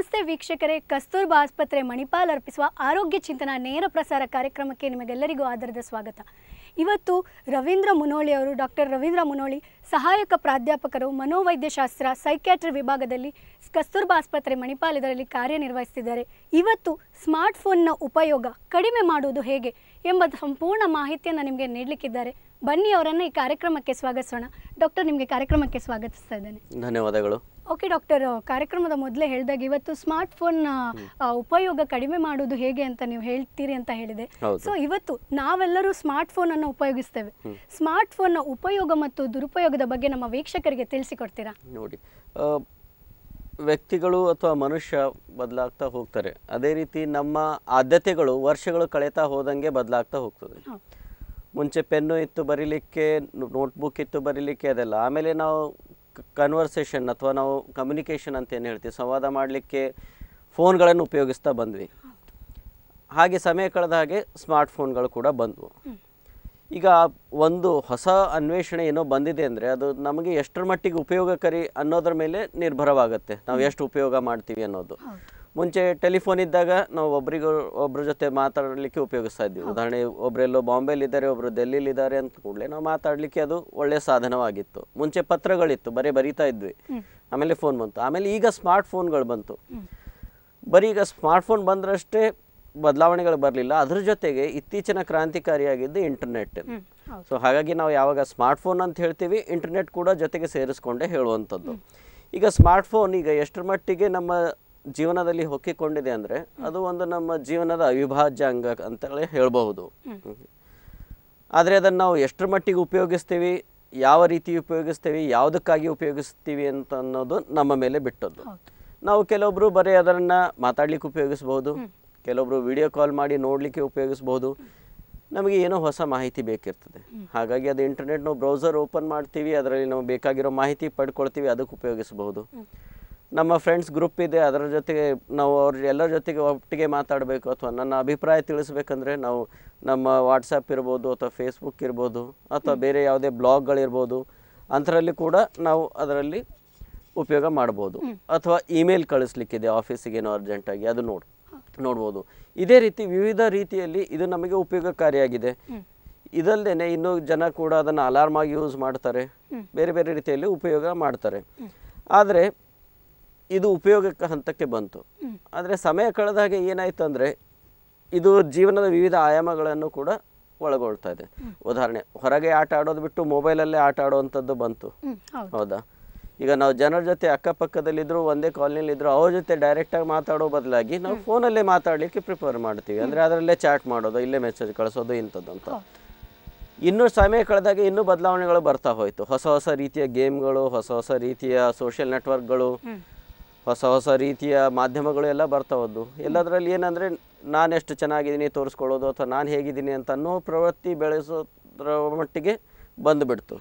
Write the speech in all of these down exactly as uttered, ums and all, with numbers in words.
ನಮಸ್ತೆ ವೀಕ್ಷಕರೇ, ಕಸ್ತೂರ್ಬಾ ಆಸ್ಪತ್ರೆ ಮಣಿಪಾಲ್ ಅರ್ಪಿಸುವ ಆರೋಗ್ಯ ಚಿಂತನ ನೇರ ಪ್ರಸಾರ ಕಾರ್ಯಕ್ರಮಕ್ಕೆ ನಿಮಗೆಲ್ಲರಿಗೂ ಆದರದ ಸ್ವಾಗತ. ಇವತ್ತು ರವೀಂದ್ರ ಮುನೋಳಿ ಅವರು ಡಾಕ್ಟರ್ ರವೀಂದ್ರ ಮುನೋಳಿ ಸಹಾಯಕ ಪ್ರಾಧ್ಯಾಪಕರು ಮನೋವೈದ್ಯಶಾಸ್ತ್ರ ಸೈಕ್ಯಾಟ್ರಿ ವಿಭಾಗದಲ್ಲಿ ಕಸ್ತೂರ್ಬಾ ಆಸ್ಪತ್ರೆ ಮಣಿಪಾಲ್ ಇದರಲ್ಲಿ ಕಾರ್ಯನಿರ್ವಹಿಸುತ್ತಿದ್ದಾರೆ. ಇವತ್ತು ಸ್ಮಾರ್ಟ್ ಫೋನ್ನ ಉಪಯೋಗ ಕಡಿಮೆ ಮಾಡುವುದು ಹೇಗೆ ಎಂಬ ಸಂಪೂರ್ಣ ಮಾಹಿತಿಯನ್ನು ನಿಮಗೆ ನೀಡಲಿಕ್ಕಿದ್ದಾರೆ. ಬನ್ನಿ ಅವರನ್ನು ಈ ಕಾರ್ಯಕ್ರಮಕ್ಕೆ ಸ್ವಾಗತಿಸೋಣ. ಡಾಕ್ಟರ್, ನಿಮಗೆ ಕಾರ್ಯಕ್ರಮಕ್ಕೆ ಸ್ವಾಗತಿಸ್ತಾ ಇದ್ದೇನೆ. ಧನ್ಯವಾದಗಳು. ಓಕೆ ಡಾಕ್ಟರ್, ಕಾರ್ಯಕ್ರಮದ ಮೊದಲೇ ಹೇಳಿದಾಗ ಇವತ್ತು ಸ್ಮಾರ್ಟ್ ಫೋನ್ ಉಪಯೋಗ ಕಡಿಮೆ ಮಾಡುವುದು ಹೇಗೆ ಅಂತ ನೀವು ಹೇಳ್ತೀರಿ ಅಂತ ಹೇಳಿದೆ. ಸೊ ಇವತ್ತು ನಾವೆಲ್ಲರೂ ಸ್ಮಾರ್ಟ್ ಫೋನ್ ಅನ್ನು ಉಪಯೋಗಿಸ್ತೇವೆ. ಸ್ಮಾರ್ಟ್ ಫೋನ್ ನ ಉಪಯೋಗ ಮತ್ತು ದುರುಪಯೋಗದ ಬಗ್ಗೆ ನಮ್ಮ ವೀಕ್ಷಕರಿಗೆ ತಿಳಿಸಿಕೊಡ್ತೀರಾ? ನೋಡಿ, ವ್ಯಕ್ತಿಗಳು ಅಥವಾ ಮನುಷ್ಯ ಬದಲಾಗ್ತಾ ಹೋಗ್ತಾರೆ. ಅದೇ ರೀತಿ ನಮ್ಮ ಆದ್ಯತೆಗಳು ವರ್ಷಗಳು ಕಳೀತಾ ಹೋದಂಗೆ ಬದಲಾಗ್ತಾ ಹೋಗ್ತದೆ. ಮುಂಚೆ ಪೆನ್ನು ಇತ್ತು ಬರೀಲಿಕ್ಕೆ, ನೋಟ್ಬುಕ್ ಇತ್ತು ಬರೀಲಿಕ್ಕೆ, ಅದೆಲ್ಲ. ಆಮೇಲೆ ನಾವು ಕನ್ವರ್ಸೇಷನ್ ಅಥವಾ ನಾವು ಕಮ್ಯುನಿಕೇಷನ್ ಅಂತ ಏನು ಹೇಳ್ತೀವಿ, ಸಂವಾದ ಮಾಡಲಿಕ್ಕೆ ಫೋನ್ಗಳನ್ನು ಉಪಯೋಗಿಸ್ತಾ ಬಂದ್ವಿ. ಹಾಗೆ ಸಮಯ ಕಳೆದ ಹಾಗೆ ಸ್ಮಾರ್ಟ್ ಫೋನ್ಗಳು ಕೂಡ ಬಂದವು. ಈಗ ಒಂದು ಹೊಸ ಅನ್ವೇಷಣೆ ಏನೋ ಬಂದಿದೆ ಅಂದರೆ ಅದು ನಮಗೆ ಎಷ್ಟರ ಮಟ್ಟಿಗೆ ಉಪಯೋಗಕಾರಿ ಅನ್ನೋದ್ರ ಮೇಲೆ ನಿರ್ಭರವಾಗುತ್ತೆ, ನಾವು ಎಷ್ಟು ಉಪಯೋಗ ಮಾಡ್ತೀವಿ ಅನ್ನೋದು. ಮುಂಚೆ ಟೆಲಿಫೋನ್ ಇದ್ದಾಗ ನಾವು ಒಬ್ರಿಗೆ ಒಬ್ಬರ ಜೊತೆ ಮಾತಾಡಲಿಕ್ಕೆ ಉಪಯೋಗಿಸ್ತಾ ಇದ್ವಿ. ಉದಾಹರಣೆ, ಒಬ್ಬರೆಲ್ಲೋ ಬಾಂಬೆಲಿದ್ದಾರೆ, ಒಬ್ಬರು ಡೆಲ್ಲಿಲಿದ್ದಾರೆ ಅಂತ ಕೂಡಲೇ ನಾವು ಮಾತಾಡಲಿಕ್ಕೆ ಅದು ಒಳ್ಳೆಯ ಸಾಧನವಾಗಿತ್ತು. ಮುಂಚೆ ಪತ್ರಗಳಿತ್ತು, ಬರೀ ಬರೀತಾ ಇದ್ವಿ. ಆಮೇಲೆ ಫೋನ್ ಬಂತು. ಆಮೇಲೆ ಈಗ ಸ್ಮಾರ್ಟ್ ಫೋನ್ಗಳು ಬಂತು. ಬರೀ ಈಗ ಸ್ಮಾರ್ಟ್ ಫೋನ್ ಬಂದ್ರಷ್ಟೇ ಬದಲಾವಣೆಗಳು ಬರಲಿಲ್ಲ, ಅದ್ರ ಜೊತೆಗೆ ಇತ್ತೀಚಿನ ಕ್ರಾಂತಿಕಾರಿಯಾಗಿದ್ದು ಇಂಟರ್ನೆಟ್. ಸೊ ಹಾಗಾಗಿ ನಾವು ಯಾವಾಗ ಸ್ಮಾರ್ಟ್ ಫೋನ್ ಅಂತ ಹೇಳ್ತೀವಿ, ಇಂಟರ್ನೆಟ್ ಕೂಡ ಜೊತೆಗೆ ಸೇರಿಸ್ಕೊಂಡೇ ಹೇಳುವಂಥದ್ದು. ಈಗ ಸ್ಮಾರ್ಟ್ ಫೋನ್ ಈಗ ಎಷ್ಟರ ಮಟ್ಟಿಗೆ ನಮ್ಮ ಜೀವನದಲ್ಲಿ ಹೊಕ್ಕಿಕೊಂಡಿದೆ ಅಂದರೆ ಅದು ಒಂದು ನಮ್ಮ ಜೀವನದ ಅವಿಭಾಜ್ಯ ಅಂಗ ಅಂತೇಳಿ ಹೇಳ್ಬಹುದು. ಆದರೆ ಅದನ್ನು ನಾವು ಎಷ್ಟರ ಮಟ್ಟಿಗೆ ಉಪಯೋಗಿಸ್ತೀವಿ, ಯಾವ ರೀತಿ ಉಪಯೋಗಿಸ್ತೀವಿ, ಯಾವುದಕ್ಕಾಗಿ ಉಪಯೋಗಿಸ್ತೀವಿ ಅಂತ ಅನ್ನೋದು ನಮ್ಮ ಮೇಲೆ ಬಿಟ್ಟದ್ದು. ನಾವು ಕೆಲವೊಬ್ಬರು ಬರೀ ಅದನ್ನು ಮಾತಾಡ್ಲಿಕ್ಕೆ ಉಪಯೋಗಿಸ್ಬೋದು, ಕೆಲವೊಬ್ರು ವಿಡಿಯೋ ಕಾಲ್ ಮಾಡಿ ನೋಡಲಿಕ್ಕೆ ಉಪಯೋಗಿಸ್ಬೋದು. ನಮಗೆ ಏನೋ ಹೊಸ ಮಾಹಿತಿ ಬೇಕಿರ್ತದೆ, ಹಾಗಾಗಿ ಅದು ಇಂಟರ್ನೆಟ್ ನಾವು ಬ್ರೌಸರ್ ಓಪನ್ ಮಾಡ್ತೀವಿ, ಅದರಲ್ಲಿ ನಾವು ಬೇಕಾಗಿರೋ ಮಾಹಿತಿ ಪಡ್ಕೊಳ್ತೀವಿ, ಅದಕ್ಕೆ ಉಪಯೋಗಿಸ್ಬೋದು. ನಮ್ಮ ಫ್ರೆಂಡ್ಸ್ ಗ್ರೂಪ್ ಇದೆ, ಅದರ ಜೊತೆಗೆ ನಾವು ಅವ್ರ ಎಲ್ಲರ ಜೊತೆಗೆ ಒಟ್ಟಿಗೆ ಮಾತಾಡಬೇಕು ಅಥವಾ ನನ್ನ ಅಭಿಪ್ರಾಯ ತಿಳಿಸ್ಬೇಕಂದ್ರೆ ನಾವು ನಮ್ಮ ವಾಟ್ಸಪ್ ಇರ್ಬೋದು ಅಥವಾ ಫೇಸ್ಬುಕ್ ಇರ್ಬೋದು ಅಥವಾ ಬೇರೆ ಯಾವುದೇ ಬ್ಲಾಗ್ಗಳಿರ್ಬೋದು, ಅಂಥರಲ್ಲಿ ಕೂಡ ನಾವು ಅದರಲ್ಲಿ ಉಪಯೋಗ ಮಾಡ್ಬೋದು. ಅಥವಾ ಇಮೇಲ್ ಕಳಿಸ್ಲಿಕ್ಕಿದೆ ಆಫೀಸಿಗೇನೋ ಅರ್ಜೆಂಟಾಗಿ, ಅದು ನೋಡು ನೋಡ್ಬೋದು. ಇದೇ ರೀತಿ ವಿವಿಧ ರೀತಿಯಲ್ಲಿ ಇದು ನಮಗೆ ಉಪಯೋಗಕಾರಿಯಾಗಿದೆ. ಇದಲ್ಲದೆ ಇನ್ನೂ ಜನ ಕೂಡ ಅದನ್ನು ಅಲಾರ್ಮ್ ಆಗಿ ಯೂಸ್ ಮಾಡ್ತಾರೆ, ಬೇರೆ ಬೇರೆ ರೀತಿಯಲ್ಲಿ ಉಪಯೋಗ ಮಾಡ್ತಾರೆ. ಆದರೆ ಇದು ಉಪಯೋಗಕ್ಕೆ ಹಂತಕ್ಕೆ ಬಂತು. ಆದರೆ ಸಮಯ ಕಳೆದ ಹಾಗೆ ಏನಾಯಿತು ಅಂದರೆ ಇದು ಜೀವನದ ವಿವಿಧ ಆಯಾಮಗಳನ್ನು ಕೂಡ ಒಳಗೊಳ್ತಾ ಇದೆ. ಉದಾಹರಣೆ, ಹೊರಗೆ ಆಟ ಆಡೋದು ಬಿಟ್ಟು ಮೊಬೈಲಲ್ಲೇ ಆಟ ಆಡುವಂಥದ್ದು ಬಂತು. ಹೌದಾ? ಈಗ ನಾವು ಜನರ ಜೊತೆ ಅಕ್ಕಪಕ್ಕದಲ್ಲಿದ್ದರೂ ಒಂದೇ ಕಾಲನಿಲಿದ್ದರೂ ಅವ್ರ ಜೊತೆ ಡೈರೆಕ್ಟಾಗಿ ಮಾತಾಡೋ ಬದಲಾಗಿ ನಾವು ಫೋನಲ್ಲೇ ಮಾತಾಡಲಿಕ್ಕೆ ಪ್ರಿಫರ್ ಮಾಡ್ತೀವಿ. ಅಂದರೆ ಅದರಲ್ಲೇ ಚಾಟ್ ಮಾಡೋದು, ಇಲ್ಲೇ ಮೆಸೇಜ್ ಕಳಿಸೋದು, ಇಂಥದ್ದು ಅಂತ. ಇನ್ನೂ ಸಮಯ ಕಳೆದಾಗ ಇನ್ನೂ ಬದಲಾವಣೆಗಳು ಬರ್ತಾ ಹೋಯಿತು. ಹೊಸ ಹೊಸ ರೀತಿಯ ಗೇಮ್ಗಳು, ಹೊಸ ಹೊಸ ರೀತಿಯ ಸೋಷಿಯಲ್ ನೆಟ್ವರ್ಕ್ಗಳು, ಹೊಸ ಹೊಸ ರೀತಿಯ ಮಾಧ್ಯಮಗಳು ಎಲ್ಲ ಬರ್ತಾ ಹೋದ್ದು. ಎಲ್ಲದರಲ್ಲಿ ಏನಂದರೆ ನಾನು ಎಷ್ಟು ಚೆನ್ನಾಗಿದ್ದೀನಿ ತೋರಿಸ್ಕೊಳ್ಳೋದು ಅಥವಾ ನಾನು ಹೇಗಿದ್ದೀನಿ ಅಂತ ಅನ್ನೋ ಪ್ರವೃತ್ತಿ ಬೆಳೆಸೋದ್ರ ಮಟ್ಟಿಗೆ ಬಂದುಬಿಡ್ತು.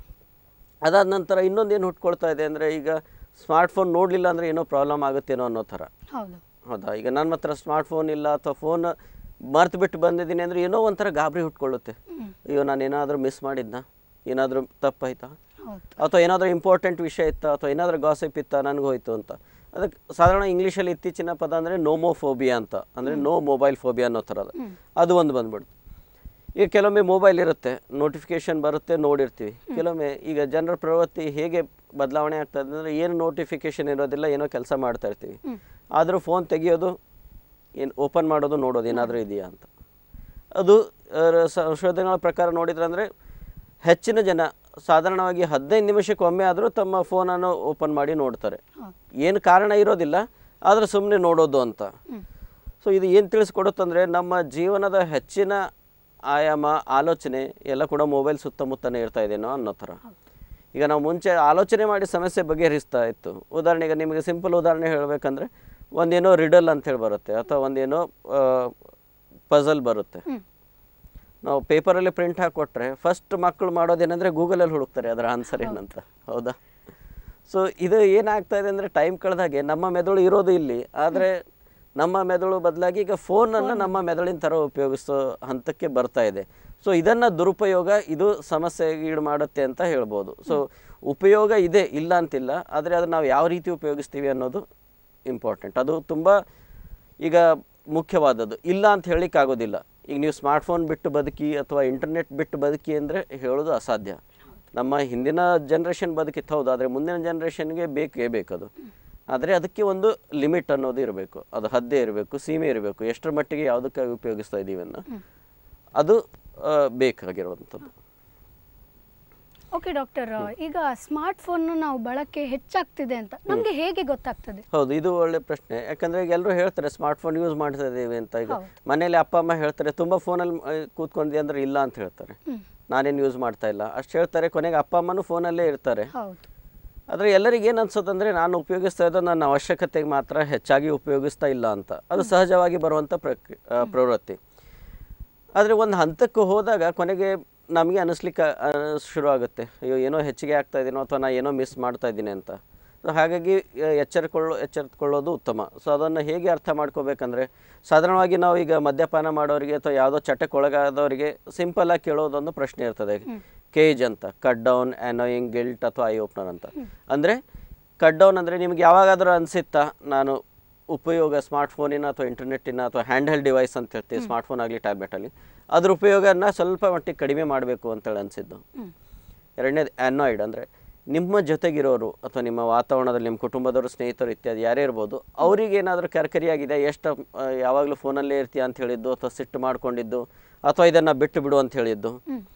ಅದಾದ ನಂತರ ಇನ್ನೊಂದು ಏನು ಹುಟ್ಕೊಳ್ತಾ ಇದೆ ಅಂದರೆ ಈಗ ಸ್ಮಾರ್ಟ್ ಫೋನ್ ನೋಡಲಿಲ್ಲ ಅಂದರೆ ಏನೋ ಪ್ರಾಬ್ಲಮ್ ಆಗುತ್ತೇನೋ ಅನ್ನೋ ಥರ. ಹೌದಾ? ಈಗ ನನ್ನ ಹತ್ರ ಸ್ಮಾರ್ಟ್ ಫೋನ್ ಇಲ್ಲ ಅಥವಾ ಫೋನ್ ಮರ್ತು ಬಿಟ್ಟು ಬಂದಿದ್ದೀನಿ ಅಂದರೆ ಏನೋ ಒಂಥರ ಗಾಬರಿ ಹುಟ್ಕೊಳ್ಳುತ್ತೆ. ಅಯ್ಯೋ, ನಾನು ಏನಾದರೂ ಮಿಸ್ ಮಾಡಿದ್ನಾ, ಏನಾದರೂ ತಪ್ಪಾಯ್ತಾ, ಅಥವಾ ಏನಾದರೂ ಇಂಪಾರ್ಟೆಂಟ್ ವಿಷಯ ಇತ್ತಾ, ಅಥವಾ ಏನಾದರೂ ಗಾಸಿಪ್ ಇತ್ತಾ, ನನಗೆ ಹೋಯ್ತು ಅಂತ. ಅದಕ್ಕೆ ಸಾಧಾರಣ ಇಂಗ್ಲೀಷಲ್ಲಿ ಇತ್ತೀಚಿನ ಪದ ಅಂದರೆ ನೋಮೋಫೋಬಿಯಾ ಅಂತ, ಅಂದರೆ ನೋ ಮೊಬೈಲ್ ಫೋಬಿಯಾ ಅನ್ನೋ ಥರದ ಅದು ಒಂದು ಬಂದ್ಬಿಡ್ತು. ಈಗ ಕೆಲವೊಮ್ಮೆ ಮೊಬೈಲ್ ಇರುತ್ತೆ, ನೋಟಿಫಿಕೇಶನ್ ಬರುತ್ತೆ, ನೋಡಿರ್ತೀವಿ. ಕೆಲವೊಮ್ಮೆ ಈಗ ಜನರ ಪ್ರವೃತ್ತಿ ಹೇಗೆ ಬದಲಾವಣೆ ಆಗ್ತದೆ ಅಂದರೆ ಏನು ನೋಟಿಫಿಕೇಶನ್ ಇರೋದಿಲ್ಲ, ಏನೋ ಕೆಲಸ ಮಾಡ್ತಾ ಇರ್ತೀವಿ, ಆದರೂ ಫೋನ್ ತೆಗಿಯೋದು, ಏನು ಓಪನ್ ಮಾಡೋದು, ನೋಡೋದು ಏನಾದರೂ ಇದೆಯಾ ಅಂತ. ಅದು ಸಂಶೋಧನೆಗಳ ಪ್ರಕಾರ ನೋಡಿದ್ರೆ ಅಂದರೆ ಹೆಚ್ಚಿನ ಜನ ಸಾಧಾರಣವಾಗಿ ಹದಿನೈದು ನಿಮಿಷಕ್ಕೆ ಒಮ್ಮೆ ಆದರೂ ತಮ್ಮ ಫೋನನ್ನು ಓಪನ್ ಮಾಡಿ ನೋಡ್ತಾರೆ. ಏನು ಕಾರಣ ಇರೋದಿಲ್ಲ, ಆದರೆ ಸುಮ್ಮನೆ ನೋಡೋದು ಅಂತ. ಸೊ ಇದು ಏನು ತಿಳಿಸ್ಕೊಡುತ್ತಂದರೆ ನಮ್ಮ ಜೀವನದ ಹೆಚ್ಚಿನ ಆಯಾಮ, ಆಲೋಚನೆ ಎಲ್ಲ ಕೂಡ ಮೊಬೈಲ್ ಸುತ್ತಮುತ್ತನೇ ಇರ್ತಾ ಇದೆಯೋ ಅನ್ನೋ ಥರ. ಈಗ ನಾವು ಮುಂಚೆ ಆಲೋಚನೆ ಮಾಡಿ ಸಮಸ್ಯೆ ಬಗೆಹರಿಸ್ತಾ ಇತ್ತು. ಉದಾಹರಣೆಗೆ ನಿಮಗೆ ಸಿಂಪಲ್ ಉದಾಹರಣೆ ಹೇಳಬೇಕಂದ್ರೆ ಒಂದೇನೋ ರಿಡಲ್ ಅಂತೇಳಿ ಬರುತ್ತೆ ಅಥವಾ ಒಂದೇನೋ ಪಝಲ್ ಬರುತ್ತೆ. ನಾವು ಪೇಪರಲ್ಲಿ ಪ್ರಿಂಟ್ ಹಾಕಿಕೊಟ್ರೆ ಫಸ್ಟ್ ಮಕ್ಕಳು ಮಾಡೋದೇನೆಂದರೆ ಗೂಗಲಲ್ಲಿ ಹುಡುಕ್ತಾರೆ ಅದರ ಆನ್ಸರ್ ಏನಂತ. ಹೌದಾ? ಸೊ ಇದು ಏನಾಗ್ತಾ ಇದೆ ಅಂದರೆ ಟೈಮ್ ಕಳೆದಾಗೆ ನಮ್ಮ ಮೆದುಳು ಇರೋದು ಇಲ್ಲಿ, ಆದರೆ ನಮ್ಮ ಮೆದುಳು ಬದಲಾಗಿ ಈಗ ಫೋನನ್ನು ನಮ್ಮ ಮೆದುಳಿನ ಥರ ಉಪಯೋಗಿಸೋ ಹಂತಕ್ಕೆ ಬರ್ತಾ ಇದೆ. ಸೊ ಇದನ್ನು ದುರುಪಯೋಗ, ಇದು ಸಮಸ್ಯೆಗೆ ಈಡು ಮಾಡುತ್ತೆ ಅಂತ ಹೇಳ್ಬೋದು. ಸೊ ಉಪಯೋಗ ಇದೆ, ಇಲ್ಲ ಅಂತಿಲ್ಲ, ಆದರೆ ಅದನ್ನು ನಾವು ಯಾವ ರೀತಿ ಉಪಯೋಗಿಸ್ತೀವಿ ಅನ್ನೋದು ಇಂಪಾರ್ಟೆಂಟ್. ಅದು ತುಂಬ ಈಗ ಮುಖ್ಯವಾದದ್ದು, ಇಲ್ಲ ಅಂತ ಹೇಳಲಿಕ್ಕೆ ಆಗೋದಿಲ್ಲ. ಈಗ ನೀವು ಸ್ಮಾರ್ಟ್ಫೋನ್ ಬಿಟ್ಟು ಬದುಕಿ ಅಥವಾ ಇಂಟರ್ನೆಟ್ ಬಿಟ್ಟು ಬದುಕಿ ಅಂದರೆ ಹೇಳೋದು ಅಸಾಧ್ಯ. ನಮ್ಮ ಹಿಂದಿನ ಜನ್ರೇಷನ್ ಬದುಕಿತ್ತು ಹೌದು, ಆದರೆ ಮುಂದಿನ ಜನ್ರೇಷನ್ಗೆ ಬೇಕೇ ಬೇಕದು. ಆದರೆ ಅದಕ್ಕೆ ಒಂದು ಲಿಮಿಟ್ ಅನ್ನೋದು ಇರಬೇಕು, ಅದು ಹದ್ದೇ ಇರಬೇಕು, ಸೀಮೆ ಇರಬೇಕು, ಎಷ್ಟರ ಮಟ್ಟಿಗೆ ಯಾವುದಕ್ಕಾಗಿ ಉಪಯೋಗಿಸ್ತಾ ಇದ್ದೀವಿ ಅನ್ನೋ ಅದು ಬೇಕಾಗಿರುವಂಥದ್ದು. ಓಕೆ ಡಾಕ್ಟರ್, ಈಗ ಸ್ಮಾರ್ಟ್ ಫೋನ್ ನಾವು ಬಳಕೆ ಹೆಚ್ಚಾಗ್ತಿದೆ ಅಂತ ನಮಗೆ ಹೇಗೆ ಗೊತ್ತಾಗ್ತದೆ? ಹೌದು, ಇದು ಒಳ್ಳೆ ಪ್ರಶ್ನೆ. ಯಾಕಂದರೆ ಈಗ ಎಲ್ಲರೂ ಹೇಳ್ತಾರೆ ಸ್ಮಾರ್ಟ್ ಫೋನ್ ಯೂಸ್ ಮಾಡ್ತಾ ಇದ್ದೀವಿ ಅಂತ. ಈಗ ಮನೇಲಿ ಅಪ್ಪ ಅಮ್ಮ ಹೇಳ್ತಾರೆ ತುಂಬ ಫೋನಲ್ಲಿ ಕೂತ್ಕೊಂಡಿ ಅಂದರೆ ಇಲ್ಲ ಅಂತ ಹೇಳ್ತಾರೆ, ನಾನೇನು ಯೂಸ್ ಮಾಡ್ತಾ ಇಲ್ಲ ಅಷ್ಟು ಹೇಳ್ತಾರೆ. ಕೊನೆಗೆ ಅಪ್ಪ ಅಮ್ಮನೂ ಫೋನಲ್ಲೇ ಇರ್ತಾರೆ. ಆದರೆ ಎಲ್ಲರಿಗೆ ಏನು ಅನ್ಸೋದಂದರೆ ನಾನು ಉಪಯೋಗಿಸ್ತಾ ಇದ್ದೋ ನನ್ನ ಅವಶ್ಯಕತೆಗೆ ಮಾತ್ರ ಹೆಚ್ಚಾಗಿ ಉಪಯೋಗಿಸ್ತಾ ಇಲ್ಲ ಅಂತ. ಅದು ಸಹಜವಾಗಿ ಬರುವಂಥ ಪ್ರಕ್ರಿ ಪ್ರವೃತ್ತಿ. ಆದರೆ ಒಂದು ಹಂತಕ್ಕೆ ಹೋದಾಗ ಕೊನೆಗೆ ನಮಗೆ ಅನ್ನಿಸ್ಲಿಕ್ಕೆ ಶುರುವಾಗುತ್ತೆ, ಅಯ್ಯೋ ಏನೋ ಹೆಚ್ಚಿಗೆ ಆಗ್ತಾ ಇದ್ದೀನೋ ಅಥವಾ ನಾನು ಏನೋ ಮಿಸ್ ಮಾಡ್ತಾ ಇದ್ದೀನಿ ಅಂತ. ಸೊ ಹಾಗಾಗಿ ಎಚ್ಚರಿಕೊಳ್ಳೋ ಎಚ್ಚರಿಕೊಳ್ಳೋದು ಉತ್ತಮ. ಸೊ ಅದನ್ನು ಹೇಗೆ ಅರ್ಥ ಮಾಡ್ಕೋಬೇಕಂದ್ರೆ, ಸಾಧಾರಣವಾಗಿ ನಾವು ಈಗ ಮದ್ಯಪಾನ ಮಾಡೋರಿಗೆ ಅಥವಾ ಯಾವುದೋ ಚಟಕ್ಕೆ ಒಳಗಾದವರಿಗೆ ಸಿಂಪಲಾಗಿ ಕೇಳೋದೊಂದು ಪ್ರಶ್ನೆ ಇರ್ತದೆ, ಕೇಜ್ ಅಂತ, ಕಟ್ ಡೌನ್, ಅನೋಯಿಂಗ್, ಗಿಲ್ಟ್ ಅಥವಾ ಐ ಓಪನರ್ ಅಂತ. ಅಂದರೆ ಕಟ್ ಡೌನ್ ಅಂದರೆ ನಿಮ್ಗೆ ಯಾವಾಗಾದರೂ ಅನಿಸುತ್ತಾ ನಾನು ಉಪಯೋಗ ಸ್ಮಾರ್ಟ್ಫೋನಿನ ಅಥವಾ ಇಂಟರ್ನೆಟ್ಟಿನ ಅಥವಾ ಹ್ಯಾಂಡ್ ಹೆಲ್ಡ್ ಡಿವೈಸ್ ಅಂತ ಹೇಳ್ತೀವಿ, ಸ್ಮಾರ್ಟ್ಫೋನ್ ಆಗಲಿ ಟ್ಯಾಬ್ಲೆಟಲ್ಲಿ, ಅದ್ರ ಉಪಯೋಗನ ಸ್ವಲ್ಪ ಮಟ್ಟಿಗೆ ಕಡಿಮೆ ಮಾಡಬೇಕು ಅಂತೇಳಿ ಅನಿಸಿದ್ದು. ಎರಡನೇದು ಆ್ಯನಾಯ್ಡ್, ಅಂದರೆ ನಿಮ್ಮ ಜೊತೆಗಿರೋರು ಅಥವಾ ನಿಮ್ಮ ವಾತಾವರಣದಲ್ಲಿ ನಿಮ್ಮ ಕುಟುಂಬದವರು, ಸ್ನೇಹಿತರು ಇತ್ಯಾದಿ ಯಾರೇ ಇರ್ಬೋದು, ಅವ್ರಿಗೆ ಏನಾದರೂ ಕರ್ಕರಿಯಾಗಿದೆ, ಎಷ್ಟು ಯಾವಾಗಲೂ ಫೋನಲ್ಲೇ ಇರ್ತೀಯ ಅಂತ ಹೇಳಿದ್ದು, ಅಥವಾ ಸಿಟ್ಟು ಮಾಡ್ಕೊಂಡಿದ್ದು, ಅಥವಾ ಇದನ್ನು ಬಿಟ್ಟು ಬಿಡು ಅಂತ ಹೇಳಿದ್ದು.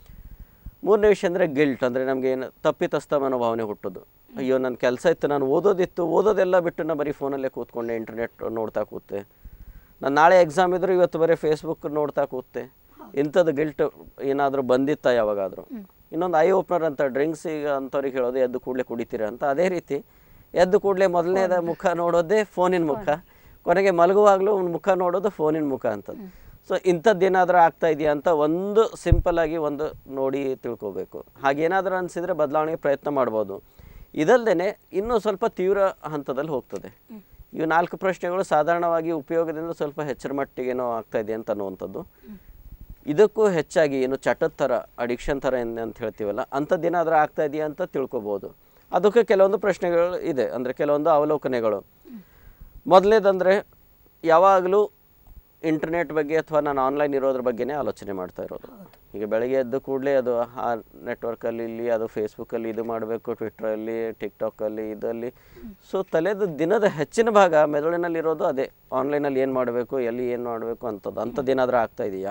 ಮೂರನೇ ವಿಷಯ ಅಂದರೆ ಗಿಲ್ಟ್, ಅಂದರೆ ನಮಗೆ ಏನು ತಪ್ಪಿತಸ್ಥ ಮನೋಭಾವನೆ ಹುಟ್ಟೋದು. ಅಯ್ಯೋ ನನ್ನ ಕೆಲಸ ಇತ್ತು, ನಾನು ಓದೋದಿತ್ತು, ಓದೋದೆಲ್ಲ ಬಿಟ್ಟು ನಾನು ಬರೀ ಫೋನಲ್ಲೇ ಕೂತ್ಕೊಂಡೆ, ಇಂಟರ್ನೆಟ್ ನೋಡ್ತಾ ಕೂತೆ, ನಾನು ನಾಳೆ ಎಕ್ಸಾಮ್ ಇದ್ದರೂ ಇವತ್ತು ಬರೀ ಫೇಸ್ಬುಕ್ ನೋಡ್ತಾ ಕೂತೆ. ಇಂಥದ್ದು ಗಿಲ್ಟ್ ಏನಾದರೂ ಬಂದಿತ್ತಾ ಯಾವಾಗಾದರೂ. ಇನ್ನೊಂದು ಐ ಓಪನರ್ ಅಂತ, ಡ್ರಿಂಕ್ಸ್ ಈಗ ಅಂಥವ್ರಿಗೆ ಹೇಳೋದು ಎದ್ದು ಕೂಡಲೇ ಕುಡಿತೀರ ಅಂತ. ಅದೇ ರೀತಿ ಎದ್ದು ಕೂಡಲೇ ಮೊದಲನೇದ ಮುಖ ನೋಡೋದೇ ಫೋನಿನ ಮುಖ, ಕೊನೆಗೆ ಮಲಗುವಾಗಲೂ ಮುಖ ನೋಡೋದು ಫೋನಿನ ಮುಖ ಅಂತದ್ದು. ಸೊ ಇಂಥದ್ದೇನಾದರೂ ಆಗ್ತಾ ಇದೆಯಾ ಅಂತ ಒಂದು ಸಿಂಪಲ್ಲಾಗಿ ಒಂದು ನೋಡಿ ತಿಳ್ಕೊಬೇಕು. ಹಾಗೇನಾದರೂ ಅನಿಸಿದರೆ ಬದಲಾವಣೆಗೆ ಪ್ರಯತ್ನ ಮಾಡ್ಬೋದು. ಇದಲ್ಲದೆ ಇನ್ನೂ ಸ್ವಲ್ಪ ತೀವ್ರ ಹಂತದಲ್ಲಿ ಹೋಗ್ತದೆ. ಇವು ನಾಲ್ಕು ಪ್ರಶ್ನೆಗಳು ಸಾಧಾರಣವಾಗಿ ಉಪಯೋಗದಿಂದ ಸ್ವಲ್ಪ ಹೆಚ್ಚರ ಮಟ್ಟಿಗೇನೋ ಆಗ್ತಾ ಇದೆ ಅಂತ ಅನ್ನುವಂಥದ್ದು. ಇದಕ್ಕೂ ಹೆಚ್ಚಾಗಿ ಏನು ಚಟದ ಥರ, ಅಡಿಕ್ಷನ್ ಥರ ಅಂತ ಹೇಳ್ತೀವಲ್ಲ, ಅಂಥದ್ದೇನಾದರೂ ಆಗ್ತಾ ಇದೆಯಾ ಅಂತ ತಿಳ್ಕೊಬೋದು. ಅದಕ್ಕೆ ಕೆಲವೊಂದು ಪ್ರಶ್ನೆಗಳು ಇದೆ, ಅಂದರೆ ಕೆಲವೊಂದು ಅವಲೋಕನೆಗಳು. ಮೊದಲನೇದಂದರೆ ಯಾವಾಗಲೂ ಇಂಟರ್ನೆಟ್ ಬಗ್ಗೆ ಅಥವಾ ನಾನು ಆನ್ಲೈನ್ ಇರೋದ್ರ ಬಗ್ಗೆನೇ ಆಲೋಚನೆ ಮಾಡ್ತಾ ಇರೋದು. ಈಗ ಬೆಳಗ್ಗೆ ಎದ್ದು ಕೂಡಲೇ ಅದು ಆ ನೆಟ್ವರ್ಕಲ್ಲಿ ಇಲ್ಲಿ, ಅದು ಫೇಸ್ಬುಕ್ಕಲ್ಲಿ ಇದು ಮಾಡಬೇಕು, ಟ್ವಿಟ್ರಲ್ಲಿ, ಟಿಕ್ಟಾಕಲ್ಲಿ, ಇದರಲ್ಲಿ. ಸೊ ತಲೆದು ದಿನದ ಹೆಚ್ಚಿನ ಭಾಗ ಮೆದುಳಿನಲ್ಲಿರೋದು ಅದೇ, ಆನ್ಲೈನಲ್ಲಿ ಏನು ಮಾಡಬೇಕು, ಎಲ್ಲಿ ಏನು ಮಾಡಬೇಕು ಅಂಥದ್ದು. ಅಂಥದ್ದೇನಾದರೂ ಆಗ್ತಾ ಇದೆಯಾ?